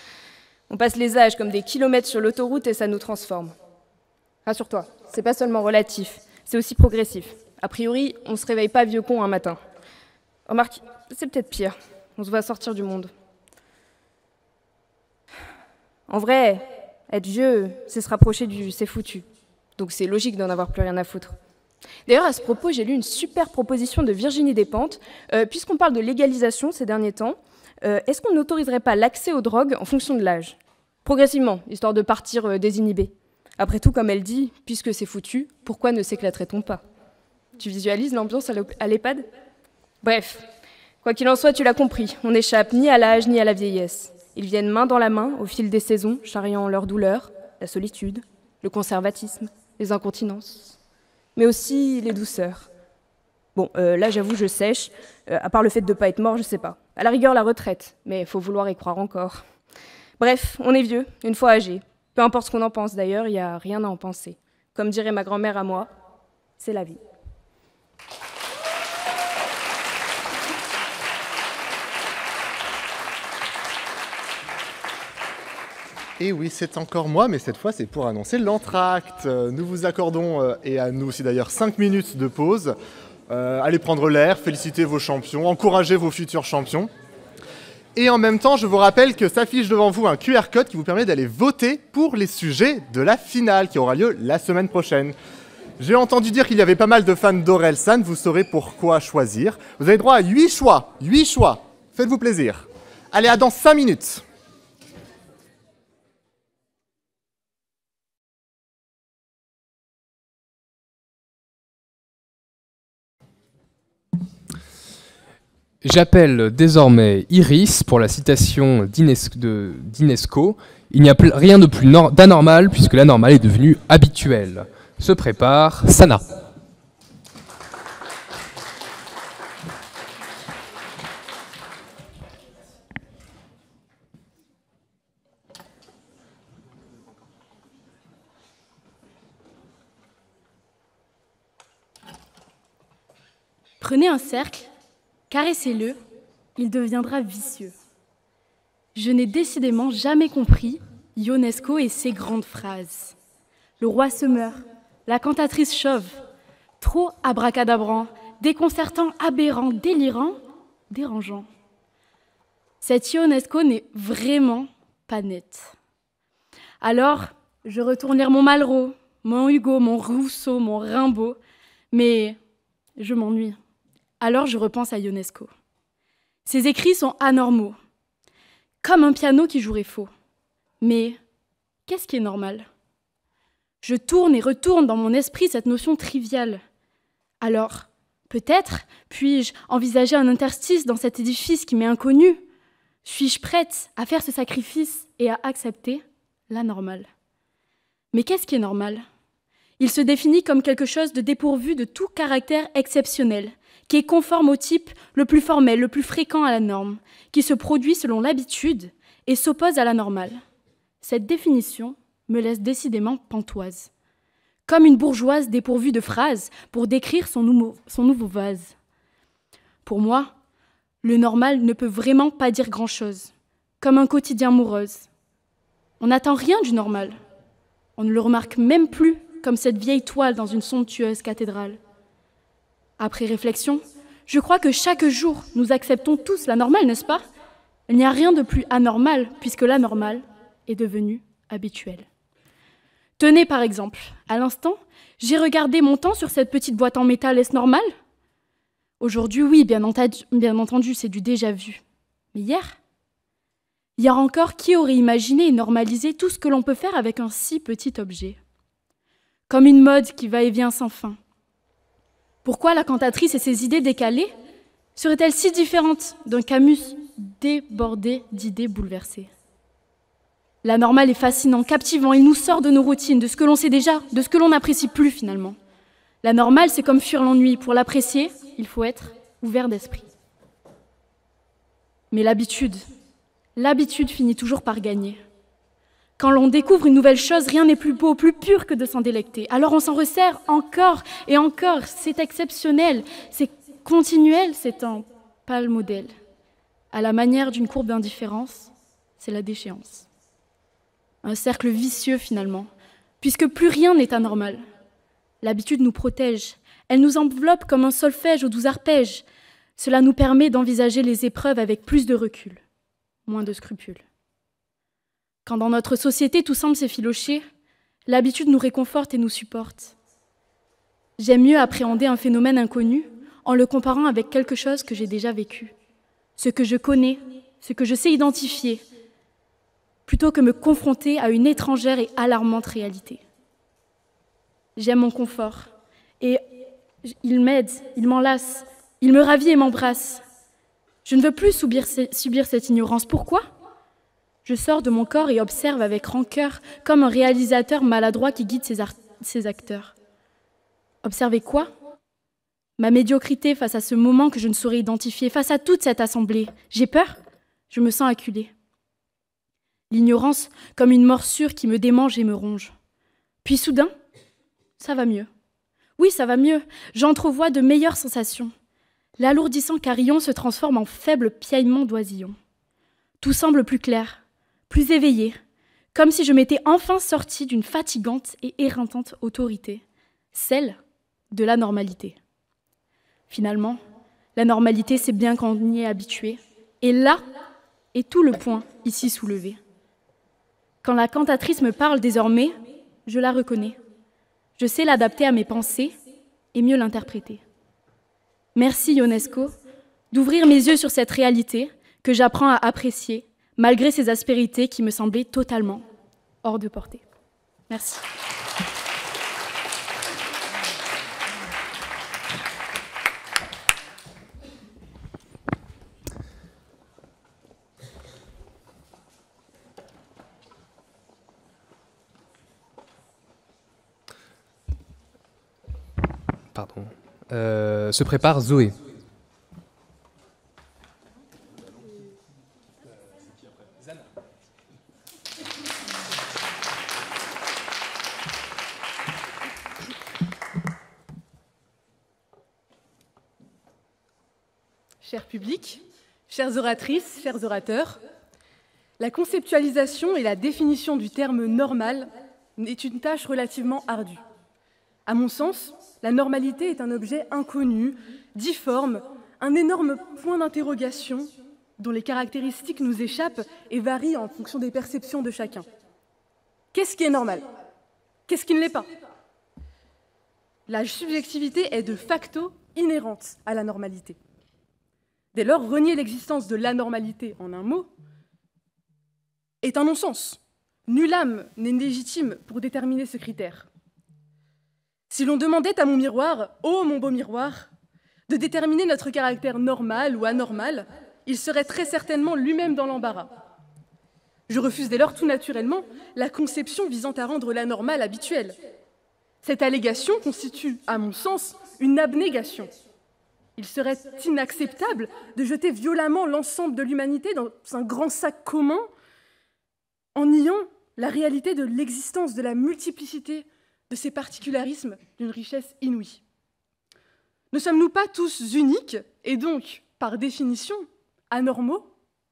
On passe les âges comme des kilomètres sur l'autoroute et ça nous transforme. Rassure-toi, c'est pas seulement relatif, c'est aussi progressif. A priori, on se réveille pas vieux con un matin. Remarque, c'est peut-être pire. On se voit sortir du monde. En vrai, être vieux, c'est se rapprocher du c'est foutu. Donc c'est logique d'en avoir plus rien à foutre. D'ailleurs, à ce propos, j'ai lu une super proposition de Virginie Despentes. Euh, puisqu'on parle de légalisation ces derniers temps, euh, est-ce qu'on n'autoriserait pas l'accès aux drogues en fonction de l'âge ? Progressivement, histoire de partir euh, désinhibé. Après tout, comme elle dit, puisque c'est foutu, pourquoi ne s'éclaterait-on pas ? Tu visualises l'ambiance à l'EHPAD ? Bref, quoi qu'il en soit, tu l'as compris, on n'échappe ni à l'âge ni à la vieillesse. Ils viennent main dans la main au fil des saisons, charriant leur douleur, la solitude, le conservatisme, les incontinences, mais aussi les douceurs. Bon, euh, là j'avoue, je sèche, euh, à part le fait de ne pas être mort, je sais pas. À la rigueur, la retraite, mais il faut vouloir y croire encore. Bref, on est vieux, une fois âgé. Peu importe ce qu'on en pense d'ailleurs, il n'y a rien à en penser. Comme dirait ma grand-mère à moi, c'est la vie. Et oui, c'est encore moi, mais cette fois, c'est pour annoncer l'entracte. Nous vous accordons, euh, et à nous aussi d'ailleurs, cinq minutes de pause. Euh, allez prendre l'air, félicitez vos champions, encouragez vos futurs champions. Et en même temps, je vous rappelle que s'affiche devant vous un Q R code qui vous permet d'aller voter pour les sujets de la finale qui aura lieu la semaine prochaine. J'ai entendu dire qu'il y avait pas mal de fans d'Orelsan, vous saurez pourquoi choisir. Vous avez droit à huit choix, huit choix. Faites-vous plaisir. Allez, à dans cinq minutes. J'appelle désormais Iris pour la citation d'Inesco. Il n'y a rien de plus d'anormal puisque l'anormal est devenu habituel. Se prépare Sana. Prenez un cercle, caressez-le, il deviendra vicieux. Je n'ai décidément jamais compris Ionesco et ses grandes phrases. Le roi se meurt, la cantatrice chauve, trop abracadabrant, déconcertant, aberrant, délirant, dérangeant. Cette Ionesco n'est vraiment pas nette. Alors, je retourne lire mon Malraux, mon Hugo, mon Rousseau, mon Rimbaud, mais je m'ennuie. Alors je repense à Ionesco. Ses écrits sont anormaux, comme un piano qui jouerait faux. Mais qu'est-ce qui est normal ? Je tourne et retourne dans mon esprit cette notion triviale. Alors, peut-être puis-je envisager un interstice dans cet édifice qui m'est inconnu ? Suis-je prête à faire ce sacrifice et à accepter la normale ? Mais qu'est-ce qui est normal ? Il se définit comme quelque chose de dépourvu de tout caractère exceptionnel, qui est conforme au type le plus formel, le plus fréquent à la norme, qui se produit selon l'habitude et s'oppose à la normale. Cette définition me laisse décidément pantoise, comme une bourgeoise dépourvue de phrases pour décrire son, nouveau, son nouveau vase. Pour moi, le normal ne peut vraiment pas dire grand-chose, comme un quotidien morose. On n'attend rien du normal. On ne le remarque même plus comme cette vieille toile dans une somptueuse cathédrale. Après réflexion, je crois que chaque jour, nous acceptons tous la normale, n'est-ce pas ? Il n'y a rien de plus anormal, puisque la normale est devenue habituelle. Tenez par exemple, à l'instant, j'ai regardé mon temps sur cette petite boîte en métal, est-ce normal ? Aujourd'hui, oui, bien entendu, bien entendu, c'est du déjà-vu. Mais hier ? Hier encore, qui aurait imaginé et normalisé tout ce que l'on peut faire avec un si petit objet ? Comme une mode qui va et vient sans fin. Pourquoi la cantatrice et ses idées décalées seraient-elles si différentes d'un Camus débordé d'idées bouleversées ? La normale est fascinant, captivant, il nous sort de nos routines, de ce que l'on sait déjà, de ce que l'on n'apprécie plus finalement. La normale, c'est comme fuir l'ennui. Pour l'apprécier, il faut être ouvert d'esprit. Mais l'habitude, l'habitude finit toujours par gagner. Quand l'on découvre une nouvelle chose, rien n'est plus beau, plus pur que de s'en délecter. Alors on s'en resserre encore et encore. C'est exceptionnel, c'est continuel, c'est un pâle modèle. À la manière d'une courbe d'indifférence, c'est la déchéance. Un cercle vicieux finalement, puisque plus rien n'est anormal. L'habitude nous protège, elle nous enveloppe comme un solfège aux doux arpèges. Cela nous permet d'envisager les épreuves avec plus de recul, moins de scrupules. Quand dans notre société tout semble s'effilocher, l'habitude nous réconforte et nous supporte. J'aime mieux appréhender un phénomène inconnu en le comparant avec quelque chose que j'ai déjà vécu, ce que je connais, ce que je sais identifier, plutôt que me confronter à une étrangère et alarmante réalité. J'aime mon confort, et il m'aide, il m'enlace, il me ravit et m'embrasse. Je ne veux plus subir, subir cette ignorance. Pourquoi ? Je sors de mon corps et observe avec rancœur, comme un réalisateur maladroit qui guide ses, art- ses acteurs. Observer quoi ? Ma médiocrité face à ce moment que je ne saurais identifier, face à toute cette assemblée. J'ai peur ? Je me sens acculée. L'ignorance comme une morsure qui me démange et me ronge. Puis soudain, ça va mieux. Oui, ça va mieux. J'entrevois de meilleures sensations. L'alourdissant carillon se transforme en faible piaillement d'oisillon. Tout semble plus clair, plus éveillé, comme si je m'étais enfin sortie d'une fatigante et éreintante autorité, celle de la normalité. Finalement, la normalité, c'est bien quand on y est habitué. Et là est tout le point ici soulevé. Quand la cantatrice me parle désormais, je la reconnais. Je sais l'adapter à mes pensées et mieux l'interpréter. Merci Ionesco d'ouvrir mes yeux sur cette réalité que j'apprends à apprécier malgré ces aspérités qui me semblaient totalement hors de portée. Merci. Pardon. Euh, se prépare Zoé. cher public, chères oratrices, chers orateurs, la conceptualisation et la définition du terme « normal » est une tâche relativement ardue. À mon sens, la normalité est un objet inconnu, difforme, un énorme point d'interrogation dont les caractéristiques nous échappent et varient en fonction des perceptions de chacun. Qu'est-ce qui est normal? Qu'est-ce qui ne l'est pas? La subjectivité est de facto inhérente à la normalité. Dès lors, renier l'existence de l'anormalité en un mot est un non-sens. Nulle âme n'est légitime pour déterminer ce critère. Si l'on demandait à mon miroir, « Oh, mon beau miroir !» de déterminer notre caractère normal ou anormal, il serait très certainement lui-même dans l'embarras. Je refuse dès lors tout naturellement la conception visant à rendre l'anormal habituel. Cette allégation constitue, à mon sens, une abnégation. Il serait inacceptable de jeter violemment l'ensemble de l'humanité dans un grand sac commun en niant la réalité de l'existence de la multiplicité de ces particularismes d'une richesse inouïe. Ne sommes-nous pas tous uniques et donc, par définition, anormaux?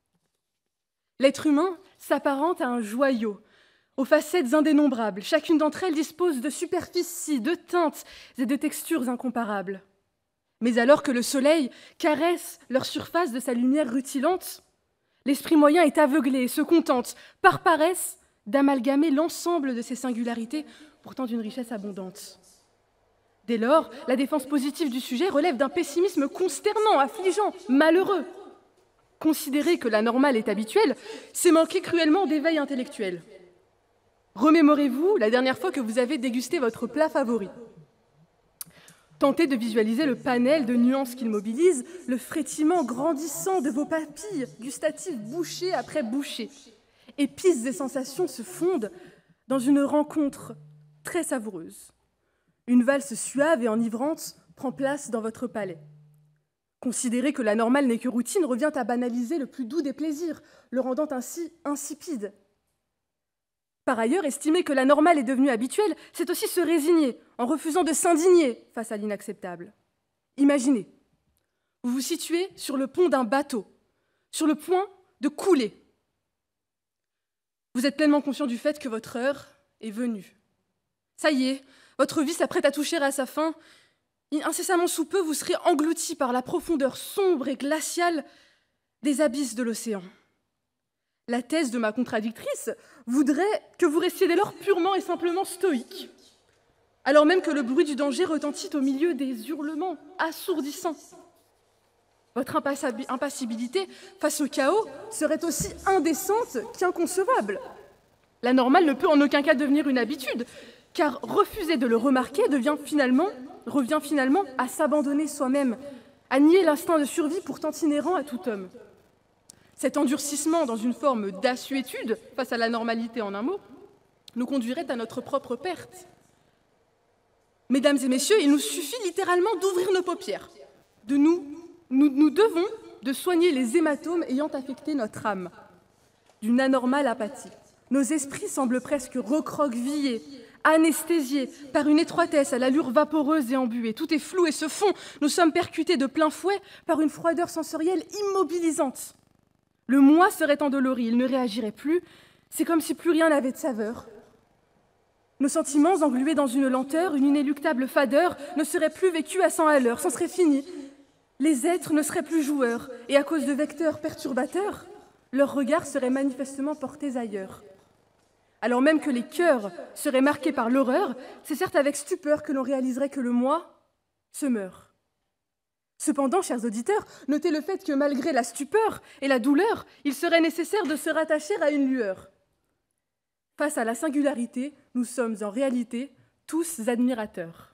L'être humain s'apparente à un joyau, aux facettes indénombrables. Chacune d'entre elles dispose de superficies, de teintes et de textures incomparables. Mais alors que le soleil caresse leur surface de sa lumière rutilante, l'esprit moyen est aveuglé et se contente, par paresse, d'amalgamer l'ensemble de ces singularités, pourtant d'une richesse abondante. Dès lors, la défense positive du sujet relève d'un pessimisme consternant, affligeant, malheureux. Considérer que la normale est habituelle, c'est manquer cruellement d'éveil intellectuel. Remémorez-vous la dernière fois que vous avez dégusté votre plat favori. Tentez de visualiser le panel de nuances qu'il mobilise, le frétillement grandissant de vos papilles gustatives bouchée après bouchée. Épices et sensations se fondent dans une rencontre très savoureuse. Une valse suave et enivrante prend place dans votre palais. Considérer que la normale n'est que routine revient à banaliser le plus doux des plaisirs, le rendant ainsi insipide. Par ailleurs, estimer que la normale est devenue habituelle, c'est aussi se résigner, en refusant de s'indigner face à l'inacceptable. Imaginez, vous vous situez sur le pont d'un bateau, sur le point de couler. Vous êtes pleinement conscient du fait que votre heure est venue. Ça y est, votre vie s'apprête à toucher à sa fin. Incessamment sous peu, vous serez englouti par la profondeur sombre et glaciale des abysses de l'océan. La thèse de ma contradictrice voudrait que vous restiez dès lors purement et simplement stoïque, alors même que le bruit du danger retentit au milieu des hurlements assourdissants. Votre impassibilité face au chaos serait aussi indécente qu'inconcevable. La normale ne peut en aucun cas devenir une habitude, car refuser de le remarquer devient finalement, revient finalement à s'abandonner soi-même, à nier l'instinct de survie pourtant inhérent à tout homme. Cet endurcissement dans une forme d'assuétude face à la normalité en un mot nous conduirait à notre propre perte. Mesdames et messieurs, il nous suffit littéralement d'ouvrir nos paupières. De nous, nous, nous devons de soigner les hématomes ayant affecté notre âme. D'une anormale apathie. Nos esprits semblent presque recroquevillés, anesthésiés par une étroitesse à l'allure vaporeuse et embuée. Tout est flou et se fond. Nous sommes percutés de plein fouet par une froideur sensorielle immobilisante. Le moi serait endolori, il ne réagirait plus. C'est comme si plus rien n'avait de saveur. Nos sentiments, englués dans une lenteur, une inéluctable fadeur, ne seraient plus vécus à cent à l'heure, c'en serait fini. Les êtres ne seraient plus joueurs, et à cause de vecteurs perturbateurs, leurs regards seraient manifestement portés ailleurs. Alors même que les cœurs seraient marqués par l'horreur, c'est certes avec stupeur que l'on réaliserait que le moi se meurt. Cependant, chers auditeurs, notez le fait que malgré la stupeur et la douleur, il serait nécessaire de se rattacher à une lueur. Face à la singularité, nous sommes en réalité tous admirateurs.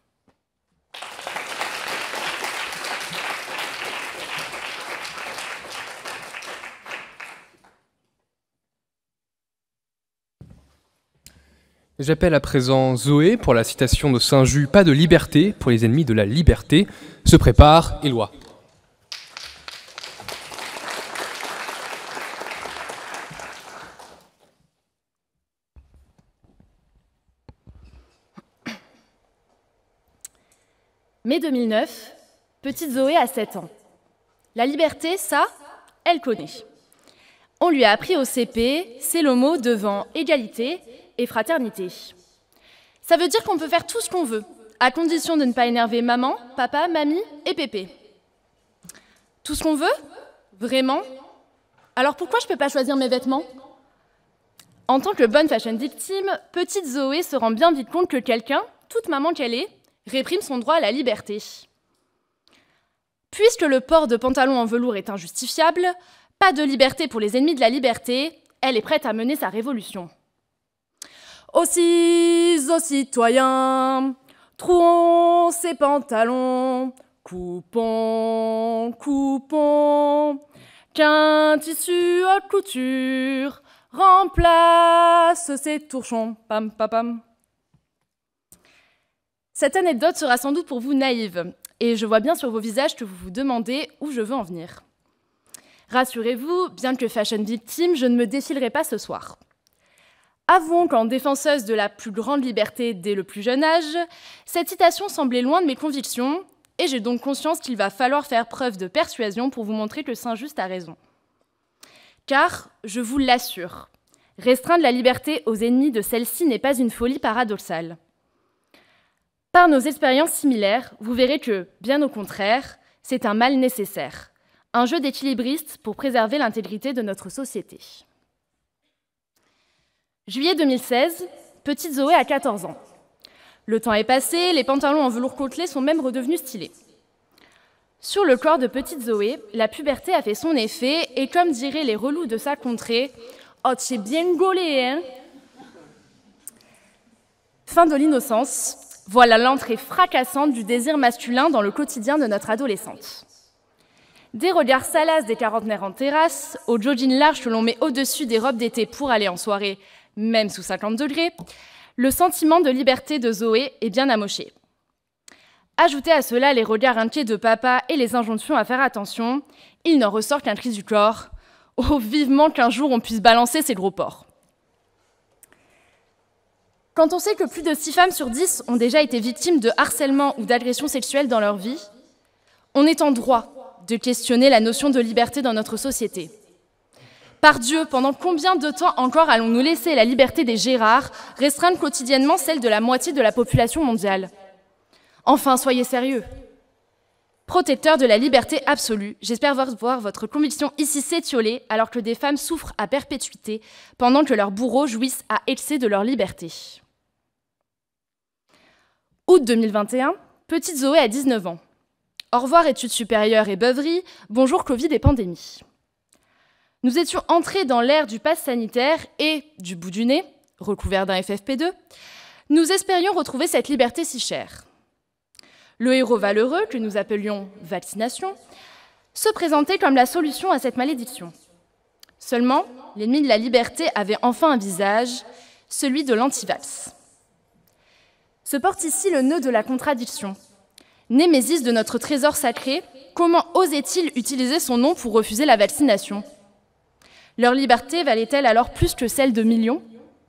J'appelle à présent Zoé pour la citation de Saint-Just « Pas de liberté pour les ennemis de la liberté ». Se prépare Éloi. mai deux mille neuf, petite Zoé a sept ans. La liberté, ça, elle connaît. On lui a appris au C P, c'est le mot devant égalité et fraternité. Ça veut dire qu'on peut faire tout ce qu'on veut, à condition de ne pas énerver maman, papa, mamie et pépé. Tout ce qu'on veut? Vraiment? Alors pourquoi je ne peux pas choisir mes vêtements? En tant que bonne fashion victime, petite Zoé se rend bien vite compte que quelqu'un, toute maman qu'elle est, réprime son droit à la liberté. Puisque le port de pantalons en velours est injustifiable, pas de liberté pour les ennemis de la liberté, elle est prête à mener sa révolution. Aussi, aux citoyens, trouons ces pantalons, coupons, coupons, qu'un tissu haute couture remplace ces torchons. Pam, pam, pam. Cette anecdote sera sans doute pour vous naïve, et je vois bien sur vos visages que vous vous demandez où je veux en venir. Rassurez-vous, bien que fashion victime, je ne me défilerai pas ce soir. Avouons qu'en défenseuse de la plus grande liberté dès le plus jeune âge, cette citation semblait loin de mes convictions, et j'ai donc conscience qu'il va falloir faire preuve de persuasion pour vous montrer que Saint-Just a raison. Car, je vous l'assure, restreindre la liberté aux ennemis de celle-ci n'est pas une folie paradoxale. Par nos expériences similaires, vous verrez que, bien au contraire, c'est un mal nécessaire, un jeu d'équilibriste pour préserver l'intégrité de notre société. Juillet deux mille seize, petite Zoé a quatorze ans. Le temps est passé, les pantalons en velours côtelé sont même redevenus stylés. Sur le corps de petite Zoé, la puberté a fait son effet, et comme diraient les relous de sa contrée, « Oh, t'es bien gaulé, hein ?» Fin de l'innocence. Voilà l'entrée fracassante du désir masculin dans le quotidien de notre adolescente. Des regards salaces des quarantenaires en terrasse, aux joggings larges que l'on met au-dessus des robes d'été pour aller en soirée, même sous cinquante degrés, le sentiment de liberté de Zoé est bien amoché. Ajoutez à cela les regards inquiets de papa et les injonctions à faire attention, il n'en ressort qu'un cri du corps. Oh, vivement qu'un jour on puisse balancer ces gros porcs. Quand on sait que plus de six femmes sur dix ont déjà été victimes de harcèlement ou d'agression sexuelle dans leur vie, on est en droit de questionner la notion de liberté dans notre société. Par Dieu, pendant combien de temps encore allons-nous laisser la liberté des Gérards restreindre quotidiennement celle de la moitié de la population mondiale? Enfin, soyez sérieux. Protecteur de la liberté absolue, j'espère voir votre conviction ici s'étioler alors que des femmes souffrent à perpétuité pendant que leurs bourreaux jouissent à excès de leur liberté. Août deux mille vingt et un, petite Zoé a dix-neuf ans. Au revoir études supérieures et beuveries, bonjour Covid et pandémie. Nous étions entrés dans l'ère du pass sanitaire et, du bout du nez, recouvert d'un F F P deux, nous espérions retrouver cette liberté si chère. Le héros valeureux, que nous appelions vaccination, se présentait comme la solution à cette malédiction. Seulement, l'ennemi de la liberté avait enfin un visage, celui de l'antivax. Se porte ici le nœud de la contradiction. Némésis de notre trésor sacré, comment osait-il utiliser son nom pour refuser la vaccination? Leur liberté valait-elle alors plus que celle de millions?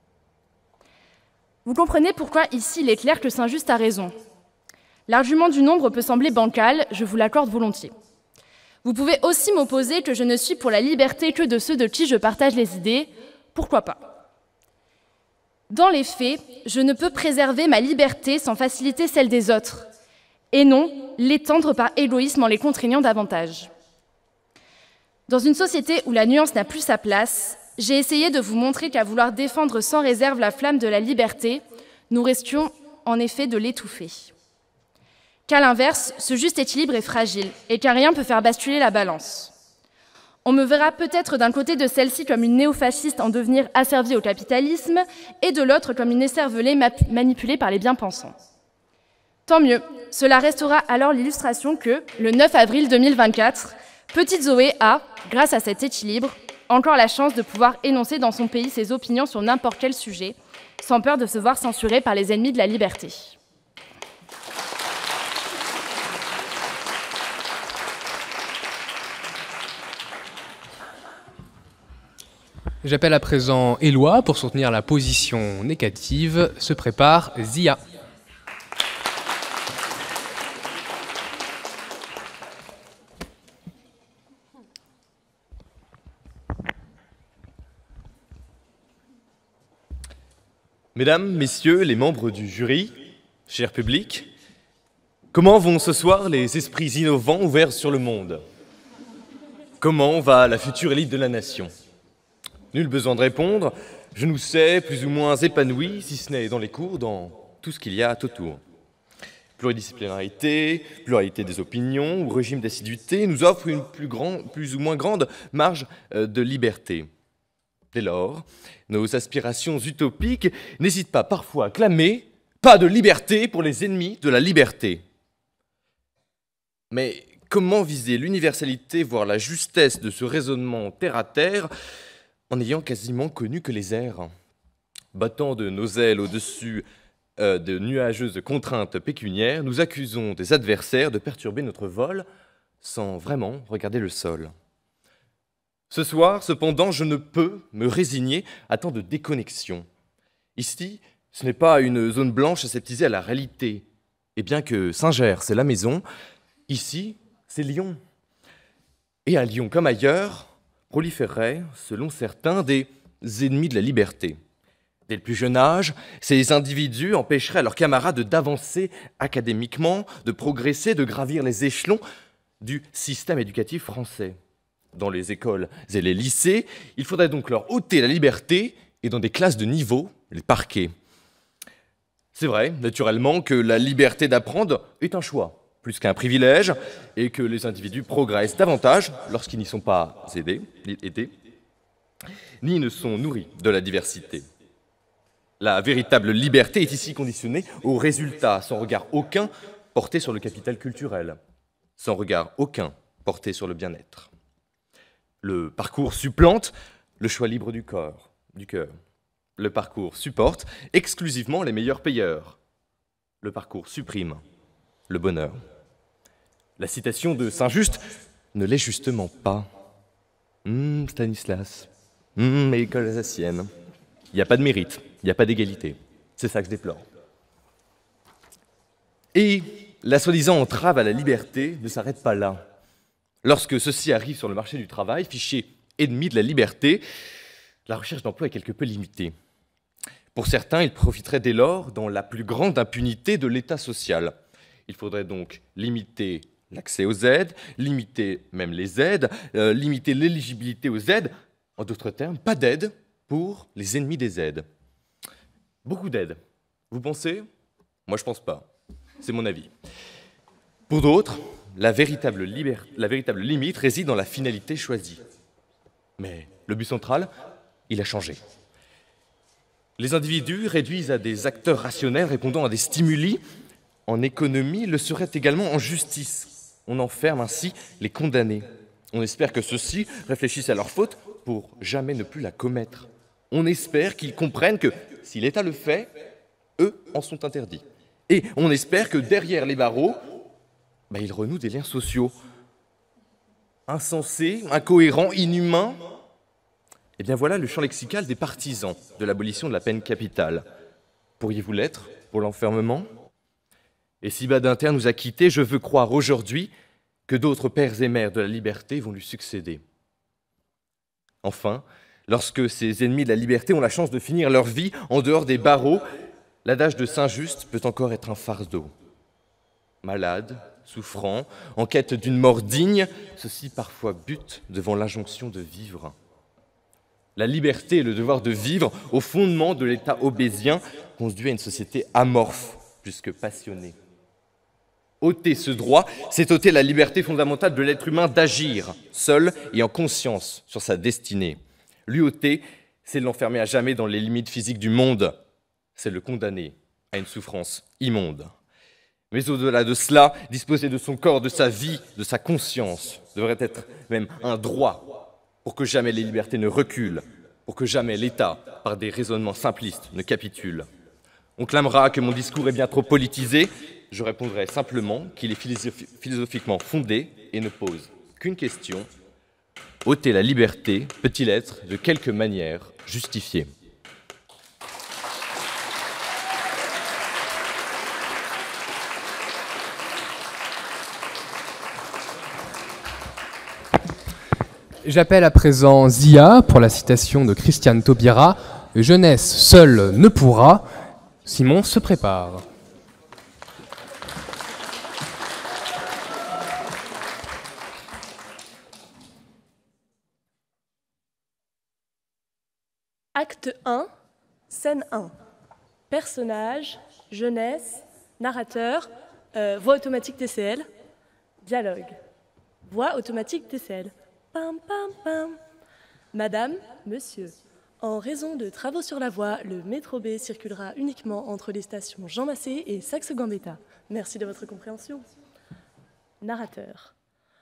Vous comprenez pourquoi ici il est clair que Saint-Just a raison. L'argument du nombre peut sembler bancal, je vous l'accorde volontiers. Vous pouvez aussi m'opposer que je ne suis pour la liberté que de ceux de qui je partage les idées, pourquoi pas? Dans les faits, je ne peux préserver ma liberté sans faciliter celle des autres, et non l'étendre par égoïsme en les contraignant davantage. Dans une société où la nuance n'a plus sa place, j'ai essayé de vous montrer qu'à vouloir défendre sans réserve la flamme de la liberté, nous restions en effet de l'étouffer. Qu'à l'inverse, ce juste équilibre est fragile et qu'un rien peut faire basculer la balance. On me verra peut-être d'un côté de celle-ci comme une néofasciste en devenir asservie au capitalisme et de l'autre comme une écervelée manipulée par les bien-pensants. Tant mieux, cela restera alors l'illustration que, le neuf avril deux mille vingt-quatre, petite Zoé a, grâce à cet équilibre, encore la chance de pouvoir énoncer dans son pays ses opinions sur n'importe quel sujet, sans peur de se voir censurée par les ennemis de la liberté. J'appelle à présent Éloi pour soutenir la position négative. Se prépare Zia. Mesdames, messieurs, les membres du jury, cher public, comment vont ce soir les esprits innovants ouverts sur le monde? Comment va la future élite de la nation? Nul besoin de répondre, je nous sais plus ou moins épanouis, si ce n'est dans les cours, dans tout ce qu'il y a autour. Pluridisciplinarité, pluralité des opinions ou régime d'assiduité nous offrent une plus, grand, plus ou moins grande marge de liberté. Dès lors, nos aspirations utopiques n'hésitent pas parfois à clamer « pas de liberté pour les ennemis de la liberté ». Mais comment viser l'universalité, voire la justesse de ce raisonnement terre-à-terre en n'ayant quasiment connu que les airs? Battant de nos ailes au-dessus euh, de nuageuses contraintes pécuniaires, nous accusons des adversaires de perturber notre vol sans vraiment regarder le sol. Ce soir, cependant, je ne peux me résigner à tant de déconnexion. Ici, ce n'est pas une zone blanche aseptisée à la réalité. Et bien que Saint-Ger, c'est la maison, ici, c'est Lyon. Et à Lyon, comme ailleurs, proliféraient, selon certains, des ennemis de la liberté. Dès le plus jeune âge, ces individus empêcheraient leurs camarades d'avancer académiquement, de progresser, de gravir les échelons du système éducatif français. Dans les écoles et les lycées, il faudrait donc leur ôter la liberté et dans des classes de niveau, les parquer. C'est vrai, naturellement, que la liberté d'apprendre est un choix, plus qu'un privilège, et que les individus progressent davantage lorsqu'ils n'y sont pas aidés, aidés, ni ne sont nourris de la diversité. La véritable liberté est ici conditionnée aux résultats, sans regard aucun porté sur le capital culturel, sans regard aucun porté sur le bien-être. Le parcours supplante le choix libre du corps, du cœur. Le parcours supporte exclusivement les meilleurs payeurs. Le parcours supprime le bonheur. La citation de Saint-Just ne l'est justement pas. Hum, Stanislas, hum, école alsacienne. Il n'y a pas de mérite, il n'y a pas d'égalité. C'est ça que je déplore. Et la soi-disant entrave à la liberté ne s'arrête pas là. Lorsque ceux-ci arrivent sur le marché du travail, fichés ennemis de la liberté, la recherche d'emploi est quelque peu limitée. Pour certains, ils profiteraient dès lors dans la plus grande impunité de l'État social. Il faudrait donc limiter l'accès aux aides, limiter même les aides, euh, limiter l'éligibilité aux aides. En d'autres termes, pas d'aide pour les ennemis des aides. Beaucoup d'aides. Vous pensez? Moi, je pense pas. C'est mon avis. Pour d'autres, la véritable, liber... la véritable limite réside dans la finalité choisie. Mais le but central, il a changé. Les individus réduits à des acteurs rationnels répondant à des stimuli en économie le seraient également en justice. On enferme ainsi les condamnés. On espère que ceux-ci réfléchissent à leur faute pour jamais ne plus la commettre. On espère qu'ils comprennent que si l'État le fait, eux en sont interdits. Et on espère que derrière les barreaux, bah, ils renouent des liens sociaux. Insensés, incohérents, inhumains. Eh bien voilà le champ lexical des partisans de l'abolition de la peine capitale. Pourriez-vous l'être pour l'enfermement? Et si Badinter nous a quittés, je veux croire aujourd'hui que d'autres pères et mères de la liberté vont lui succéder. Enfin, lorsque ces ennemis de la liberté ont la chance de finir leur vie en dehors des barreaux, l'adage de Saint-Just peut encore être un fardeau. Malades, souffrants, en quête d'une mort digne, ceux-ci parfois butent devant l'injonction de vivre. La liberté et le devoir de vivre, au fondement de l'État obésien, conduit à une société amorphe, plus que passionnée. Ôter ce droit, c'est ôter la liberté fondamentale de l'être humain d'agir, seul et en conscience, sur sa destinée. Lui ôter, c'est l'enfermer à jamais dans les limites physiques du monde. C'est le condamner à une souffrance immonde. Mais au-delà de cela, disposer de son corps, de sa vie, de sa conscience, devrait être même un droit pour que jamais les libertés ne reculent, pour que jamais l'État, par des raisonnements simplistes, ne capitule. On clamera que mon discours est bien trop politisé. Je répondrai simplement qu'il est philosophi- philosophiquement fondé et ne pose qu'une question. Ôter la liberté peut-il être, de quelque manière, justifié ? J'appelle à présent Zia pour la citation de Christiane Taubira. Jeunesse seule ne pourra. Simon se prépare. Acte un, scène un. Personnage, jeunesse, narrateur, euh, voix automatique T C L, dialogue. Voix automatique T C L. Pam, pam, pam. Madame, monsieur, en raison de travaux sur la voie, le métro B circulera uniquement entre les stations Jean Massé et Saxe-Gambetta. Merci de votre compréhension. Narrateur.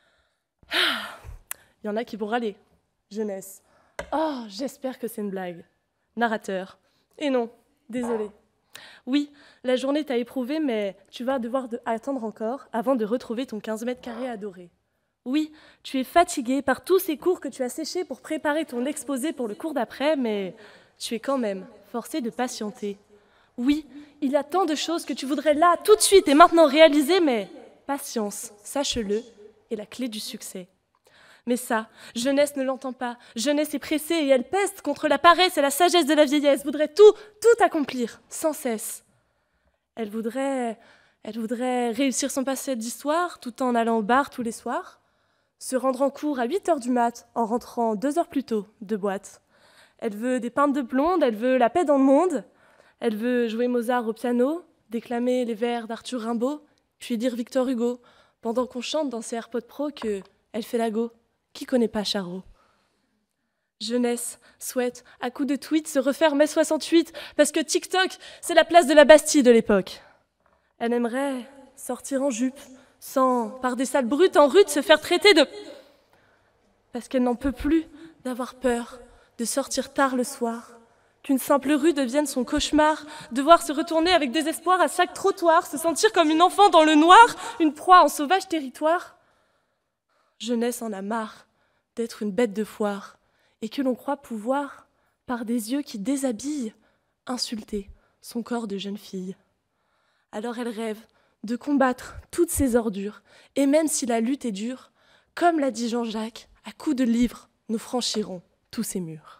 Ah, il y en a qui vont râler. Jeunesse. Oh, j'espère que c'est une blague. Narrateur. Et non, désolé. Oui, la journée t'a éprouvé, mais tu vas devoir de- attendre encore avant de retrouver ton quinze mètres carrés adoré. Oui, tu es fatigué par tous ces cours que tu as séchés pour préparer ton exposé pour le cours d'après, mais tu es quand même forcé de patienter. Oui, il y a tant de choses que tu voudrais là, tout de suite et maintenant réaliser, mais patience, sache-le, est la clé du succès. Mais ça, jeunesse ne l'entend pas. Jeunesse est pressée et elle peste contre la paresse et la sagesse de la vieillesse, voudrait tout, tout accomplir, sans cesse. Elle voudrait, elle voudrait réussir son passé d'histoire tout en allant au bar tous les soirs, se rendre en cours à huit heures du mat en rentrant deux heures plus tôt de boîte. Elle veut des peintes de blonde, elle veut la paix dans le monde, elle veut jouer Mozart au piano, déclamer les vers d'Arthur Rimbaud, puis lire Victor Hugo, pendant qu'on chante dans ses AirPods Pro que elle fait la go. Qui connaît pas Charot? Jeunesse souhaite, à coups de tweets, se refaire mai soixante-huit, parce que TikTok, c'est la place de la Bastille de l'époque. Elle aimerait sortir en jupe, sans, par des salles brutes en rude, se faire traiter de... Parce qu'elle n'en peut plus d'avoir peur, de sortir tard le soir, qu'une simple rue devienne son cauchemar, devoir se retourner avec désespoir à chaque trottoir, se sentir comme une enfant dans le noir, une proie en sauvage territoire. Jeunesse en a marre d'être une bête de foire, et que l'on croit pouvoir, par des yeux qui déshabillent, insulter son corps de jeune fille. Alors elle rêve de combattre toutes ces ordures, et même si la lutte est dure, comme l'a dit Jean-Jacques, à coups de livres, nous franchirons tous ces murs.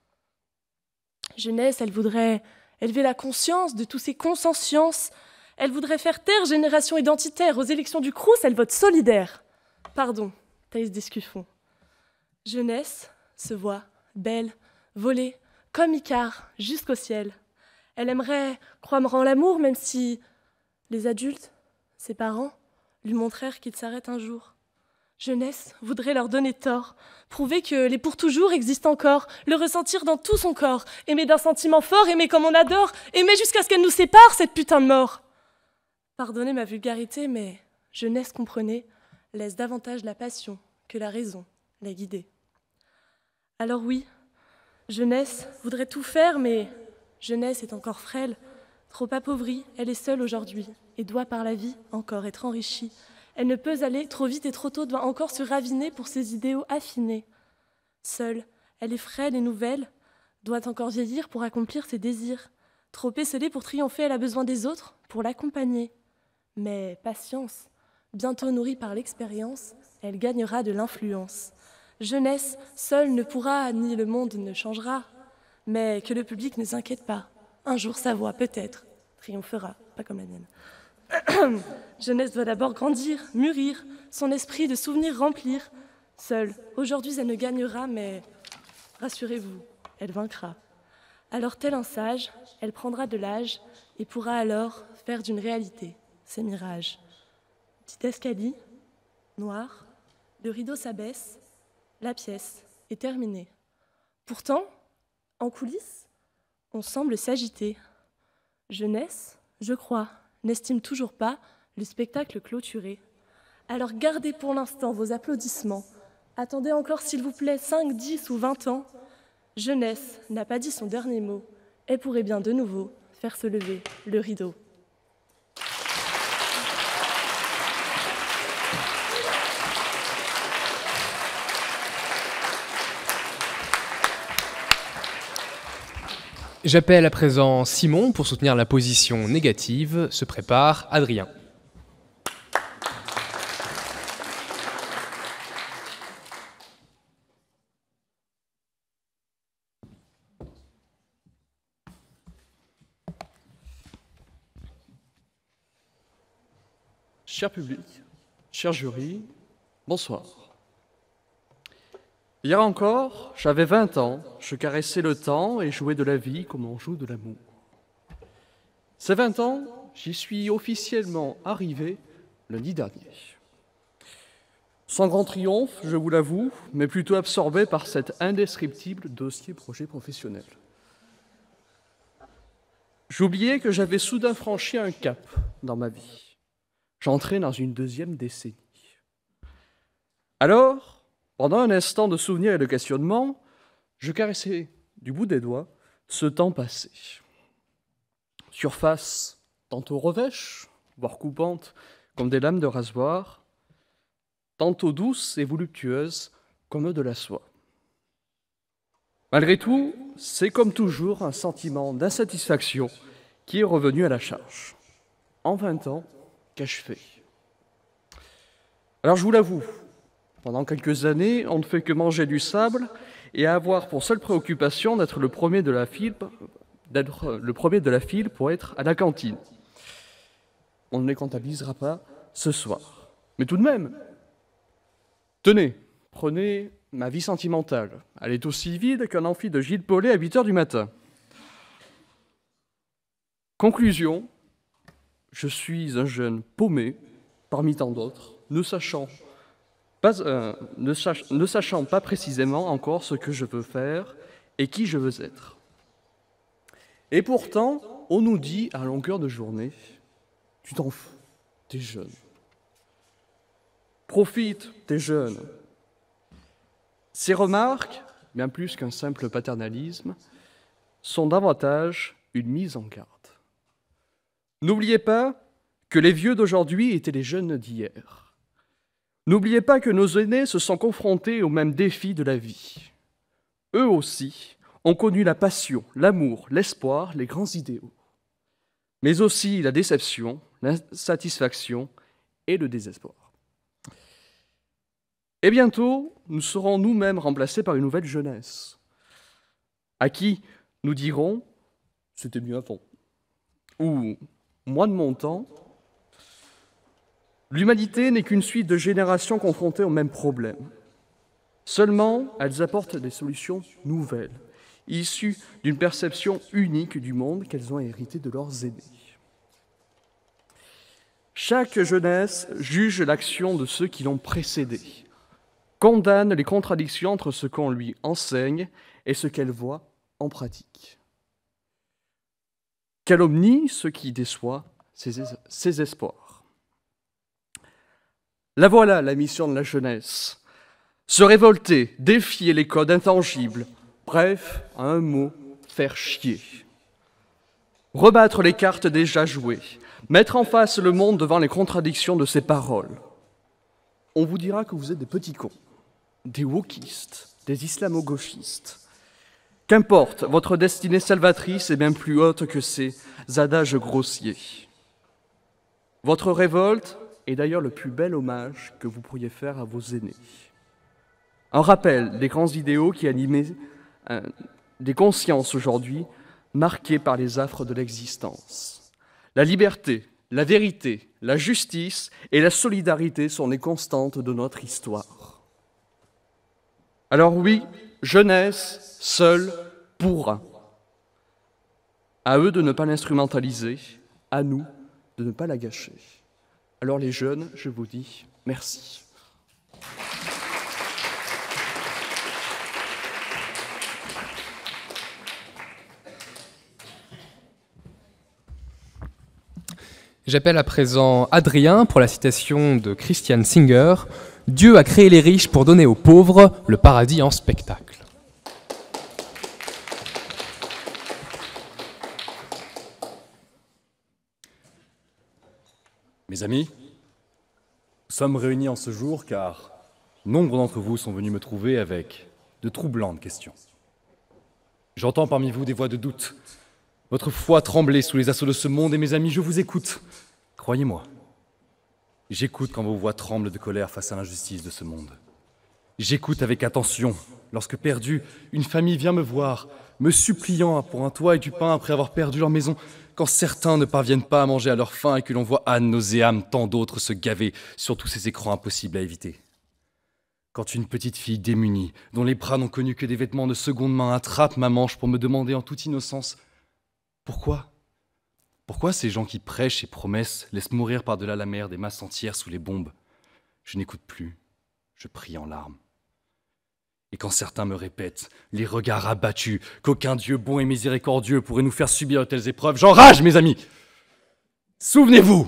Jeunesse, elle voudrait élever la conscience de tous ces consciences, elle voudrait faire taire génération identitaire, aux élections du Crous, elle vote solidaire. Pardon, Thaïs Descuffon. Jeunesse se voit belle, volée, comme Icare, jusqu'au ciel. Elle aimerait croire en l'amour, même si les adultes, ses parents, lui montrèrent qu'il s'arrête un jour. Jeunesse voudrait leur donner tort, prouver que les pour toujours existent encore, le ressentir dans tout son corps, aimer d'un sentiment fort, aimer comme on adore, aimer jusqu'à ce qu'elle nous sépare, cette putain de mort. Pardonnez ma vulgarité, mais jeunesse, comprenez, laisse davantage la passion que la raison la guider. Alors oui, jeunesse voudrait tout faire, mais jeunesse est encore frêle, trop appauvrie, elle est seule aujourd'hui et doit par la vie encore être enrichie. Elle ne peut aller trop vite et trop tôt, doit encore se raviner pour ses idéaux affinés. Seule, elle est frêle et nouvelle, doit encore vieillir pour accomplir ses désirs. Trop esselée pour triompher, elle a besoin des autres pour l'accompagner. Mais patience, bientôt nourrie par l'expérience, elle gagnera de l'influence. Jeunesse, seule ne pourra, ni le monde ne changera, mais que le public ne s'inquiète pas. Un jour, sa voix, peut-être, triomphera, pas comme la mienne. Jeunesse doit d'abord grandir, mûrir, son esprit de souvenirs remplir. Seule, aujourd'hui, elle ne gagnera, mais rassurez-vous, elle vaincra. Alors, tel un sage, elle prendra de l'âge et pourra alors faire d'une réalité ses mirages. Didascalie, noir, le rideau s'abaisse, la pièce est terminée. Pourtant, en coulisses, on semble s'agiter. Jeunesse, je crois, n'estime toujours pas le spectacle clôturé. Alors gardez pour l'instant vos applaudissements. Attendez encore, s'il vous plaît, cinq, dix ou vingt ans. Jeunesse n'a pas dit son dernier mot. Elle pourrait bien de nouveau faire se lever le rideau. J'appelle à présent Simon pour soutenir la position négative. Se prépare Adrien. Cher public, cher jury, bonsoir. Hier encore, j'avais vingt ans, je caressais le temps et jouais de la vie comme on joue de l'amour. Ces vingt ans, j'y suis officiellement arrivé lundi dernier. Sans grand triomphe, je vous l'avoue, mais plutôt absorbé par cet indescriptible dossier projet professionnel. J'oubliais que j'avais soudain franchi un cap dans ma vie. J'entrais dans une deuxième décennie. Alors, pendant un instant de souvenir et de questionnement, je caressais du bout des doigts ce temps passé. Surface tantôt revêche, voire coupante, comme des lames de rasoir, tantôt douce et voluptueuse, comme de la soie. Malgré tout, c'est comme toujours un sentiment d'insatisfaction qui est revenu à la charge. En vingt ans, qu'ai-je fait? Alors je vous l'avoue, pendant quelques années, on ne fait que manger du sable et avoir pour seule préoccupation d'être le premier de la file, d'être le premier de la file pour être à la cantine. On ne les comptabilisera pas ce soir. Mais tout de même, tenez, prenez ma vie sentimentale. Elle est aussi vide qu'un amphi de Gilles Paulet à huit heures du matin. Conclusion, je suis un jeune paumé, parmi tant d'autres, ne sachant pas, euh, ne, sach, ne sachant pas précisément encore ce que je veux faire et qui je veux être. Et pourtant, on nous dit à longueur de journée, tu t'en fous, t'es jeune. Profite, t'es jeune. Ces remarques, bien plus qu'un simple paternalisme, sont davantage une mise en garde. N'oubliez pas que les vieux d'aujourd'hui étaient les jeunes d'hier. N'oubliez pas que nos aînés se sont confrontés aux mêmes défis de la vie. Eux aussi ont connu la passion, l'amour, l'espoir, les grands idéaux, mais aussi la déception, l'insatisfaction et le désespoir. Et bientôt, nous serons nous-mêmes remplacés par une nouvelle jeunesse, à qui nous dirons « c'était mieux avant » ou « moi de mon temps ». L'humanité n'est qu'une suite de générations confrontées aux mêmes problèmes. Seulement, elles apportent des solutions nouvelles, issues d'une perception unique du monde qu'elles ont hérité de leurs aînés. Chaque jeunesse juge l'action de ceux qui l'ont précédée, condamne les contradictions entre ce qu'on lui enseigne et ce qu'elle voit en pratique. Calomnie ce qui déçoit ses, es- ses espoirs. La voilà la mission de la jeunesse. Se révolter, défier les codes intangibles, bref, à un mot, faire chier. Rebattre les cartes déjà jouées, mettre en face le monde devant les contradictions de ses paroles. On vous dira que vous êtes des petits cons, des wokistes, des islamo-gauchistes. Qu'importe, votre destinée salvatrice est bien plus haute que ces adages grossiers. Votre révolte est d'ailleurs le plus bel hommage que vous pourriez faire à vos aînés. Un rappel des grands idéaux qui animaient euh, des consciences aujourd'hui marquées par les affres de l'existence. La liberté, la vérité, la justice et la solidarité sont les constantes de notre histoire. Alors oui, jeunesse, seule, pourra. À eux de ne pas l'instrumentaliser, à nous de ne pas la gâcher. Alors les jeunes, je vous dis merci. J'appelle à présent Adrien pour la citation de Christian Singer. « Dieu a créé les riches pour donner aux pauvres le paradis en spectacle. » Mes amis, nous sommes réunis en ce jour car nombre d'entre vous sont venus me trouver avec de troublantes questions. J'entends parmi vous des voix de doute. Votre foi tremblait sous les assauts de ce monde et mes amis, je vous écoute. Croyez-moi, j'écoute quand vos voix tremblent de colère face à l'injustice de ce monde. J'écoute avec attention. Lorsque perdu, une famille vient me voir, me suppliant pour un toit et du pain après avoir perdu leur maison. Quand certains ne parviennent pas à manger à leur faim et que l'on voit ad nauseam tant d'autres se gaver sur tous ces écrans impossibles à éviter. Quand une petite fille démunie, dont les bras n'ont connu que des vêtements de seconde main, attrape ma manche pour me demander en toute innocence « Pourquoi ? Pourquoi ces gens qui prêchent et promettent laissent mourir par-delà la mer des masses entières sous les bombes ?» Je n'écoute plus, je prie en larmes. Et quand certains me répètent, les regards abattus, qu'aucun Dieu bon et miséricordieux pourrait nous faire subir de telles épreuves, j'enrage, mes amis. Souvenez-vous,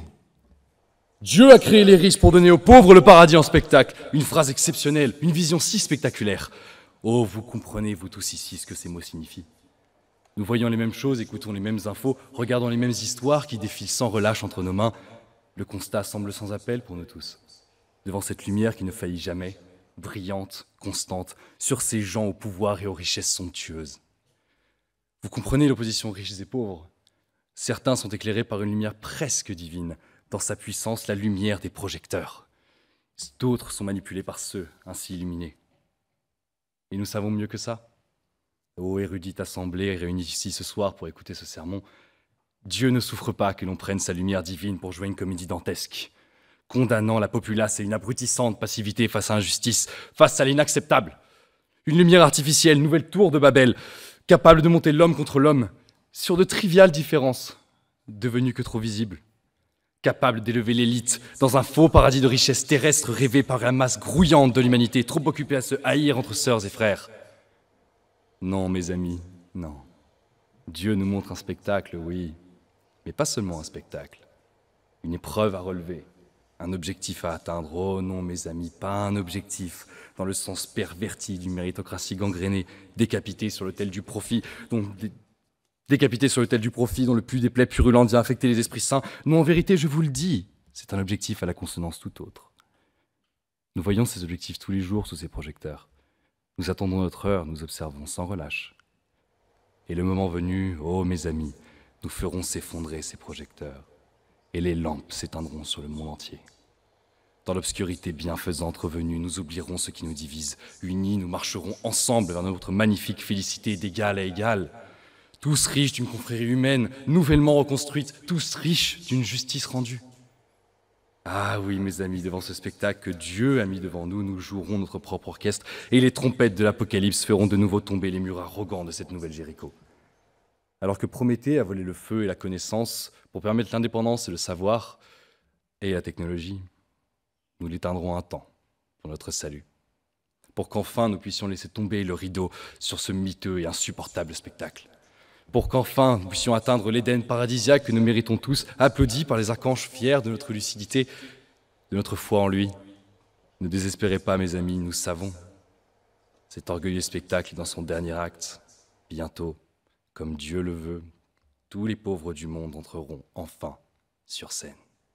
Dieu a créé les riches pour donner aux pauvres le paradis en spectacle. Une phrase exceptionnelle, une vision si spectaculaire. Oh, vous comprenez, vous tous ici, ce que ces mots signifient. Nous voyons les mêmes choses, écoutons les mêmes infos, regardons les mêmes histoires qui défilent sans relâche entre nos mains. Le constat semble sans appel pour nous tous. Devant cette lumière qui ne faillit jamais, brillante, constante, sur ces gens au pouvoir et aux richesses somptueuses. Vous comprenez l'opposition riches et pauvres. Certains sont éclairés par une lumière presque divine, dans sa puissance la lumière des projecteurs. D'autres sont manipulés par ceux ainsi illuminés. Et nous savons mieux que ça. Ô érudite assemblée réunie ici ce soir pour écouter ce sermon, Dieu ne souffre pas que l'on prenne sa lumière divine pour jouer une comédie dantesque, condamnant la populace à une abrutissante passivité face à l'injustice, face à l'inacceptable. Une lumière artificielle, nouvelle tour de Babel, capable de monter l'homme contre l'homme, sur de triviales différences, devenues que trop visibles. Capable d'élever l'élite dans un faux paradis de richesse terrestre rêvé par la masse grouillante de l'humanité, trop occupée à se haïr entre sœurs et frères. Non, mes amis, non. Dieu nous montre un spectacle, oui, mais pas seulement un spectacle. Une épreuve à relever. Un objectif à atteindre. Oh non, mes amis, pas un objectif dans le sens perverti d'une méritocratie gangrénée, décapitée sur l'autel du profit, dont, dé, décapitée sur l'autel du profit, dont le plus des plaies purulentes vient affecter les esprits saints. Non, en vérité, je vous le dis, c'est un objectif à la consonance tout autre. Nous voyons ces objectifs tous les jours sous ces projecteurs. Nous attendons notre heure, nous observons sans relâche. Et le moment venu, oh mes amis, nous ferons s'effondrer ces projecteurs. Et les lampes s'éteindront sur le monde entier. Dans l'obscurité bienfaisante revenue, nous oublierons ce qui nous divise. Unis, nous marcherons ensemble vers notre magnifique félicité d'égal à égal. Tous riches d'une confrérie humaine, nouvellement reconstruite, tous riches d'une justice rendue. Ah oui, mes amis, devant ce spectacle que Dieu a mis devant nous, nous jouerons notre propre orchestre et les trompettes de l'Apocalypse feront de nouveau tomber les murs arrogants de cette nouvelle Jéricho. Alors que Prométhée a volé le feu et la connaissance pour permettre l'indépendance et le savoir et la technologie, nous l'éteindrons un temps pour notre salut, pour qu'enfin nous puissions laisser tomber le rideau sur ce miteux et insupportable spectacle, pour qu'enfin nous puissions atteindre l'Éden paradisiaque que nous méritons tous, applaudis par les archanges fiers de notre lucidité, de notre foi en lui. Ne désespérez pas, mes amis, nous savons. Cet orgueilleux spectacle est dans son dernier acte. Bientôt, comme Dieu le veut, tous les pauvres du monde entreront enfin sur scène.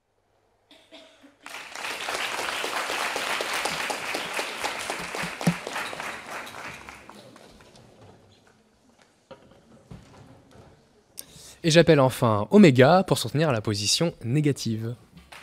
Et j'appelle enfin Oméga pour soutenir la position négative.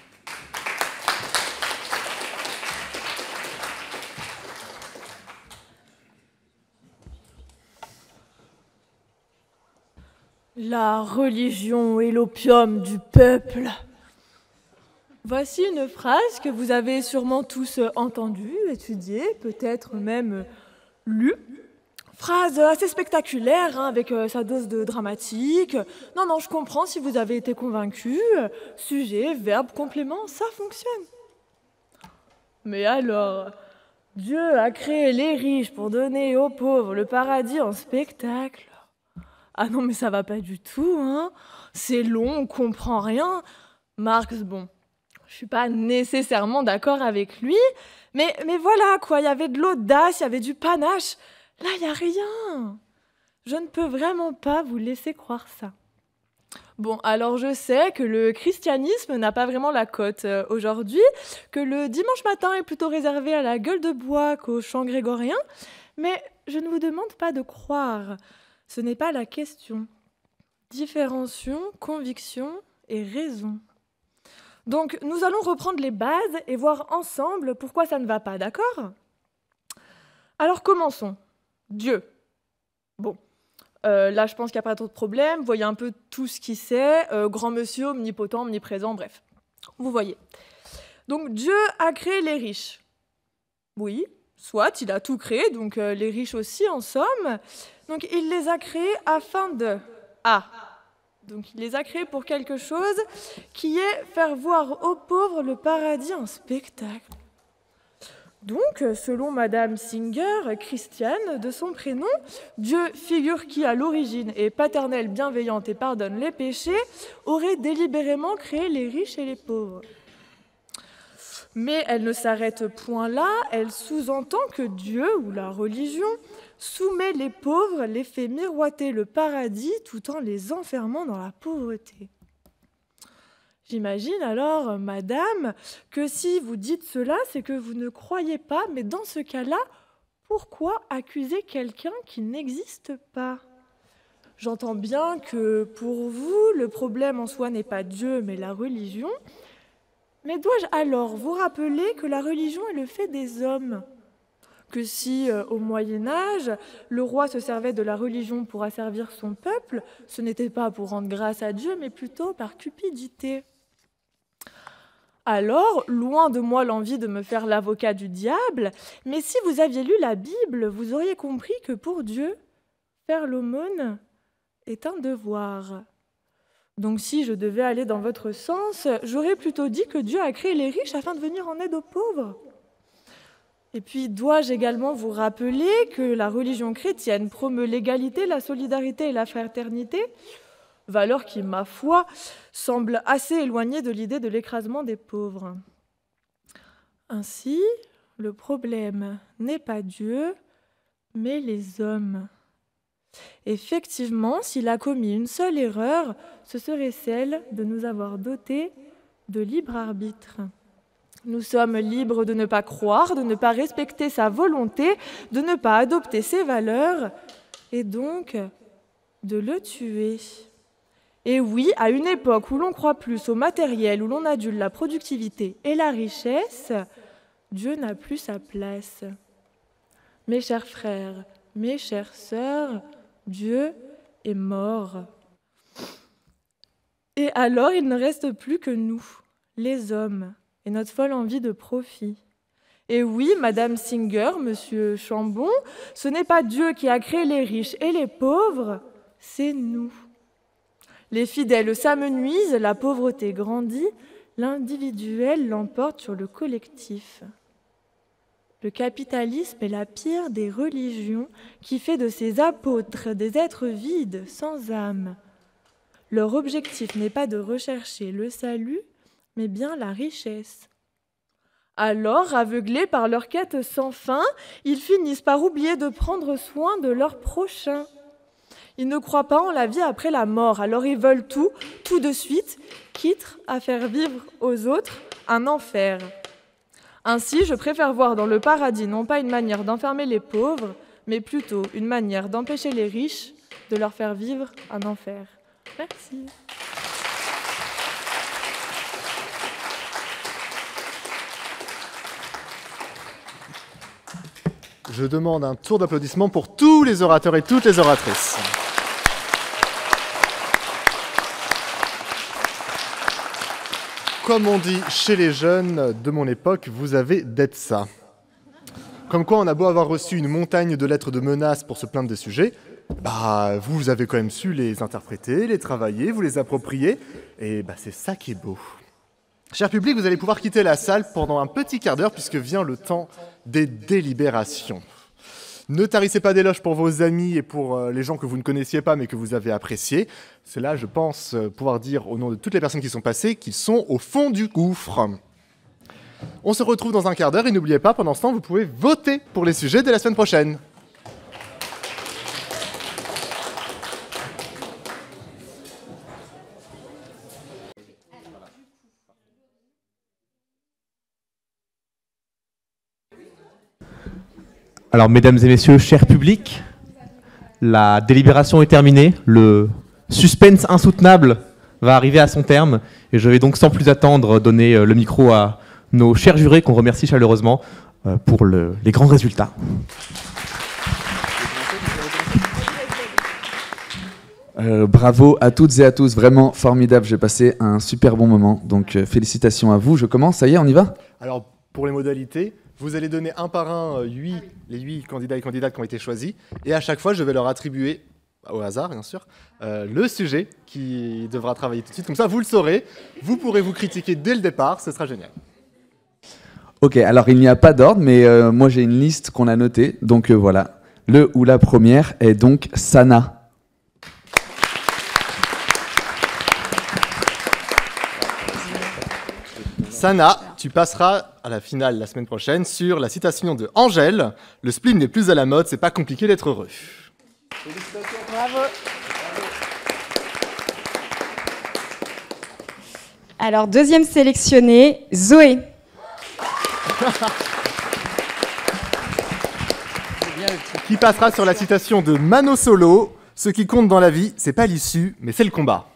La religion est l'opium du peuple. Voici une phrase que vous avez sûrement tous entendue, étudiée, peut-être même lue. Phrase assez spectaculaire, hein, avec euh, sa dose de dramatique. Non, non, je comprends si vous avez été convaincu. Sujet, verbe, complément, ça fonctionne. Mais alors, Dieu a créé les riches pour donner aux pauvres le paradis en spectacle. Ah non, mais ça va pas du tout, hein. C'est long, on comprend rien. Marx, bon, je suis pas nécessairement d'accord avec lui, mais, mais voilà, quoi, il y avait de l'audace, il y avait du panache. Là, il n'y a rien. Je ne peux vraiment pas vous laisser croire ça. Bon, alors je sais que le christianisme n'a pas vraiment la cote euh, aujourd'hui, que le dimanche matin est plutôt réservé à la gueule de bois qu'au chant grégorien, mais je ne vous demande pas de croire. Ce n'est pas la question. Différenciation, conviction et raison. Donc, nous allons reprendre les bases et voir ensemble pourquoi ça ne va pas, d'accord ? Alors commençons. Dieu. Bon, euh, là je pense qu'il n'y a pas trop de problème. Vous voyez un peu tout ce qu'il sait. Euh, grand monsieur, omnipotent, omniprésent, bref. Vous voyez. Donc Dieu a créé les riches. Oui, soit, il a tout créé, donc euh, les riches aussi en somme. Donc il les a créés afin de... Ah, donc il les a créés pour quelque chose qui est faire voir aux pauvres le paradis en spectacle. Donc, selon Madame Singer, Christiane, de son prénom, Dieu, figure qui à l'origine est paternelle, bienveillante et pardonne les péchés, aurait délibérément créé les riches et les pauvres. Mais elle ne s'arrête point là, elle sous-entend que Dieu, ou la religion, soumet les pauvres, les fait miroiter le paradis tout en les enfermant dans la pauvreté. J'imagine alors, madame, que si vous dites cela, c'est que vous ne croyez pas, mais dans ce cas-là, pourquoi accuser quelqu'un qui n'existe pas? J'entends bien que pour vous, le problème en soi n'est pas Dieu, mais la religion. Mais dois-je alors vous rappeler que la religion est le fait des hommes? Que si, euh, au Moyen-Âge, le roi se servait de la religion pour asservir son peuple, ce n'était pas pour rendre grâce à Dieu, mais plutôt par cupidité. Alors, loin de moi l'envie de me faire l'avocat du diable, mais si vous aviez lu la Bible, vous auriez compris que pour Dieu, faire l'aumône est un devoir. Donc si je devais aller dans votre sens, j'aurais plutôt dit que Dieu a créé les riches afin de venir en aide aux pauvres. Et puis, dois-je également vous rappeler que la religion chrétienne promeut l'égalité, la solidarité et la fraternité, valeurs qui, ma foi, semblent assez éloignées de l'idée de l'écrasement des pauvres. Ainsi, le problème n'est pas Dieu, mais les hommes. Effectivement, s'il a commis une seule erreur, ce serait celle de nous avoir dotés de libre arbitre. Nous sommes libres de ne pas croire, de ne pas respecter sa volonté, de ne pas adopter ses valeurs, et donc de le tuer. Et oui, à une époque où l'on croit plus au matériel, où l'on adule la productivité et la richesse, Dieu n'a plus sa place. Mes chers frères, mes chères sœurs, Dieu est mort. Et alors, il ne reste plus que nous, les hommes, et notre folle envie de profit. Et oui, Madame Singer, Monsieur Chambon, ce n'est pas Dieu qui a créé les riches et les pauvres, c'est nous. Les fidèles s'amenuisent, la pauvreté grandit, l'individuel l'emporte sur le collectif. Le capitalisme est la pire des religions qui fait de ses apôtres des êtres vides, sans âme. Leur objectif n'est pas de rechercher le salut, mais bien la richesse. Alors, aveuglés par leur quête sans fin, ils finissent par oublier de prendre soin de leur prochain. Ils ne croient pas en la vie après la mort, alors ils veulent tout, tout de suite, quitte à faire vivre aux autres un enfer. Ainsi, je préfère voir dans le paradis non pas une manière d'enfermer les pauvres, mais plutôt une manière d'empêcher les riches de leur faire vivre un enfer. Merci. Je demande un tour d'applaudissement pour tous les orateurs et toutes les oratrices. Comme on dit chez les jeunes de mon époque, vous avez d'être ça. Comme quoi, on a beau avoir reçu une montagne de lettres de menaces pour se plaindre des sujets, bah, vous avez quand même su les interpréter, les travailler, vous les approprier, et bah, c'est ça qui est beau. Cher public, vous allez pouvoir quitter la salle pendant un petit quart d'heure puisque vient le temps des délibérations. Ne tarissez pas d'éloges pour vos amis et pour euh, les gens que vous ne connaissiez pas mais que vous avez appréciés. C'est là, je pense, euh, pouvoir dire au nom de toutes les personnes qui sont passées qu'ils sont au fond du gouffre. On se retrouve dans un quart d'heure et n'oubliez pas, pendant ce temps, vous pouvez voter pour les sujets de la semaine prochaine. Alors, mesdames et messieurs, chers publics, la délibération est terminée. Le suspense insoutenable va arriver à son terme. Et je vais donc sans plus attendre donner le micro à nos chers jurés qu'on remercie chaleureusement euh, pour le, les grands résultats. Euh, bravo à toutes et à tous, vraiment formidable, j'ai passé un super bon moment, donc euh, félicitations à vous. Je commence, ça y est, on y va? Alors, pour les modalités, vous allez donner un par un euh, huit, les huit candidats et candidates qui ont été choisis, et à chaque fois, je vais leur attribuer, au hasard bien sûr, euh, le sujet qui devra travailler tout de suite. Comme ça, vous le saurez, vous pourrez vous critiquer dès le départ, ce sera génial. Ok, alors il n'y a pas d'ordre, mais euh, moi j'ai une liste qu'on a notée, donc euh, voilà. Le ou la première est donc Sana. Sana, tu passeras à la finale la semaine prochaine sur la citation de Angèle. Le spleen n'est plus à la mode, c'est pas compliqué d'être heureux. Félicitations. Bravo. Alors, deuxième sélectionnée, Zoé. Qui passera sur la citation de Mano Solo. Ce qui compte dans la vie, c'est pas l'issue, mais c'est le combat.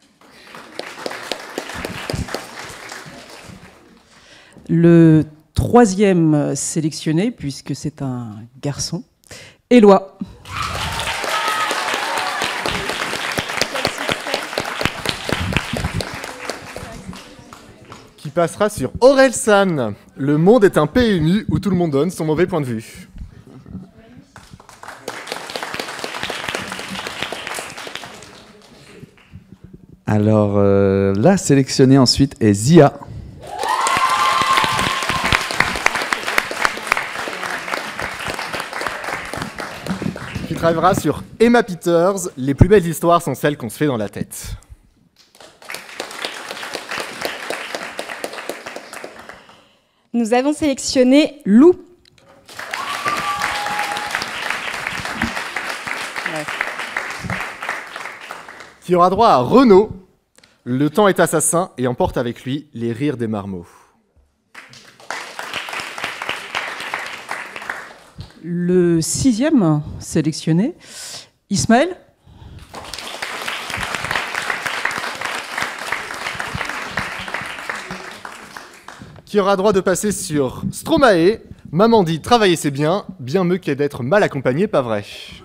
Le troisième sélectionné, puisque c'est un garçon, Éloi. Qui passera sur Aurel San. Le monde est un P M U où tout le monde donne son mauvais point de vue. Alors, euh, la sélectionnée ensuite est Zia. Qui travaillera sur Emma Peters. Les plus belles histoires sont celles qu'on se fait dans la tête. Nous avons sélectionné Lou. Qui aura droit à Renaud. Le temps est assassin et emporte avec lui les rires des marmots. Le sixième sélectionné, Ismaël. Qui aura droit de passer sur Stromae. Maman dit travailler c'est bien, bien mieux qu'est d'être mal accompagné, pas vrai.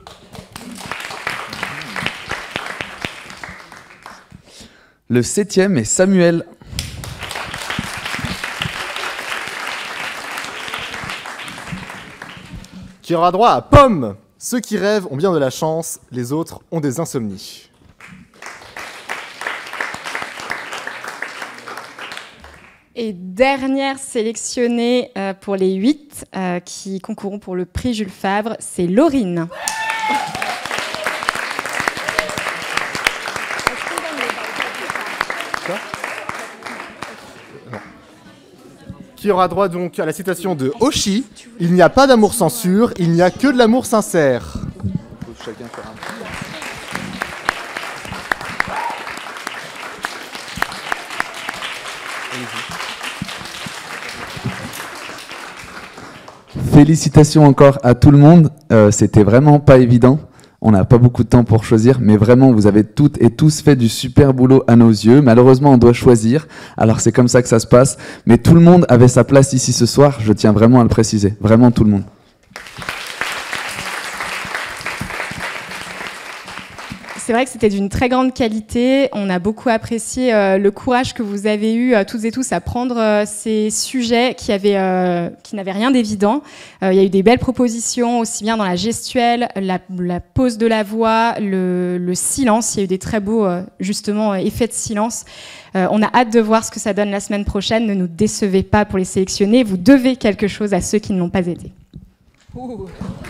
Le septième est Samuel. Qui aura droit à Pomme. Ceux qui rêvent ont bien de la chance, les autres ont des insomnies. Et dernière sélectionnée euh, pour les huit euh, qui concourront pour le prix Jules Favre, c'est Laurine. Qui aura droit donc à la citation de Oshi. Il n'y a pas d'amour sans censure, il n'y a que de l'amour sincère. Chacun faire un... Félicitations encore à tout le monde, euh, c'était vraiment pas évident, on n'a pas beaucoup de temps pour choisir, mais vraiment vous avez toutes et tous fait du super boulot à nos yeux. Malheureusement on doit choisir, alors c'est comme ça que ça se passe, mais tout le monde avait sa place ici ce soir, je tiens vraiment à le préciser, vraiment tout le monde. C'est vrai que c'était d'une très grande qualité. On a beaucoup apprécié euh, le courage que vous avez eu euh, toutes et tous à prendre euh, ces sujets qui, avaient, euh, qui n'avaient rien d'évident. Euh, il y a eu des belles propositions, aussi bien dans la gestuelle, la, la pose de la voix, le, le silence. Il y a eu des très beaux, euh, justement, effets de silence. Euh, on a hâte de voir ce que ça donne la semaine prochaine. Ne nous décevez pas pour les sélectionner. Vous devez quelque chose à ceux qui ne l'ont pas été. Ouh.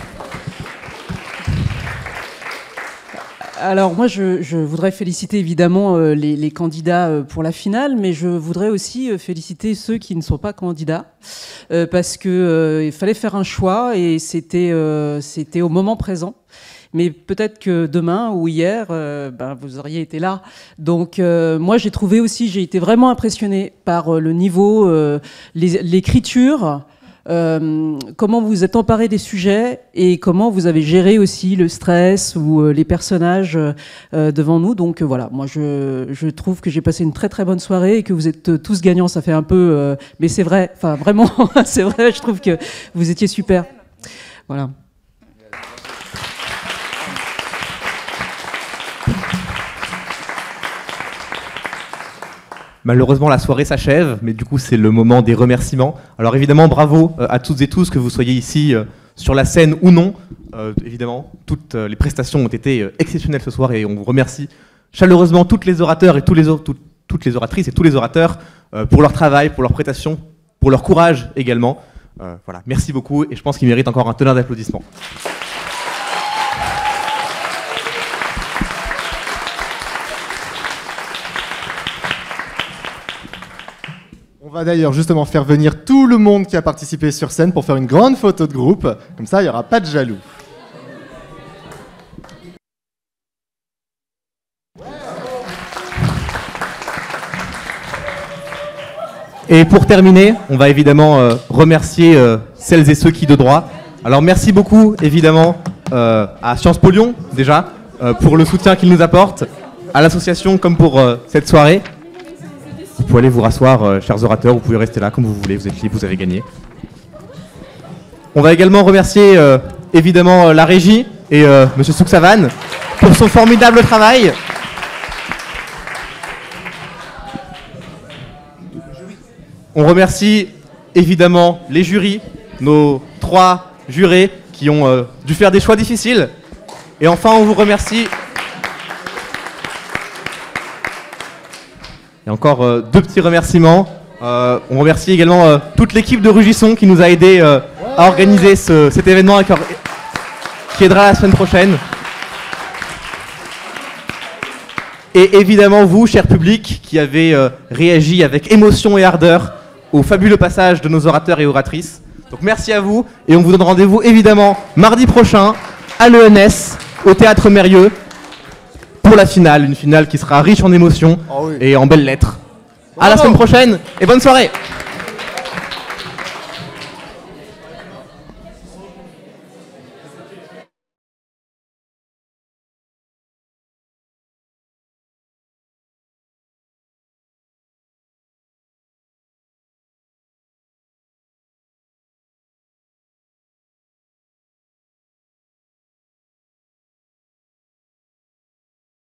Alors moi, je, je voudrais féliciter évidemment euh, les, les candidats euh, pour la finale, mais je voudrais aussi euh, féliciter ceux qui ne sont pas candidats, euh, parce que euh, il fallait faire un choix et c'était euh, c'était au moment présent. Mais peut-être que demain ou hier, euh, ben, vous auriez été là. Donc euh, moi, j'ai trouvé aussi, j'ai été vraiment impressionnée par euh, le niveau, euh, les- l'écriture, euh, comment vous vous êtes emparé des sujets et comment vous avez géré aussi le stress ou euh, les personnages euh, devant nous. Donc euh, voilà, moi je, je trouve que j'ai passé une très très bonne soirée et que vous êtes tous gagnants. Ça fait un peu, euh, mais c'est vrai, enfin vraiment, c'est vrai. Je trouve que vous étiez super. Voilà. Malheureusement, la soirée s'achève, mais du coup, c'est le moment des remerciements. Alors évidemment, bravo euh, à toutes et tous, que vous soyez ici euh, sur la scène ou non. Euh, évidemment, toutes euh, les prestations ont été euh, exceptionnelles ce soir et on vous remercie chaleureusement toutes les orateurs et tous les, tout, toutes les oratrices et tous les orateurs euh, pour leur travail, pour leur prestation, pour leur courage également. Euh, voilà, merci beaucoup et je pense qu'ils méritent encore un tonnerre d'applaudissements. On va d'ailleurs justement faire venir tout le monde qui a participé sur scène pour faire une grande photo de groupe. Comme ça, il n'y aura pas de jaloux. Et pour terminer, on va évidemment euh, remercier euh, celles et ceux qui de droit. Alors merci beaucoup évidemment euh, à Sciences Po Lyon déjà euh, pour le soutien qu'ils nous apportent, à l'association comme pour euh, cette soirée. Vous pouvez aller vous rasseoir, euh, chers orateurs, vous pouvez rester là comme vous voulez, vous êtes libres, vous avez gagné. On va également remercier euh, évidemment euh, la régie et euh, Monsieur Souksavan pour son formidable travail. On remercie évidemment les jurys, nos trois jurés qui ont euh, dû faire des choix difficiles. Et enfin, on vous remercie. Et encore euh, deux petits remerciements. Euh, on remercie également euh, toute l'équipe de Rugisson qui nous a aidés euh, à organiser ce, cet événement avec, qui aidera la semaine prochaine. Et évidemment vous, cher public, qui avez euh, réagi avec émotion et ardeur au fabuleux passage de nos orateurs et oratrices. Donc merci à vous et on vous donne rendez-vous évidemment mardi prochain à l'E N S, au Théâtre Mérieux, pour la finale, une finale qui sera riche en émotions oh oui. et en belles lettres. Bravo. À la semaine prochaine et bonne soirée.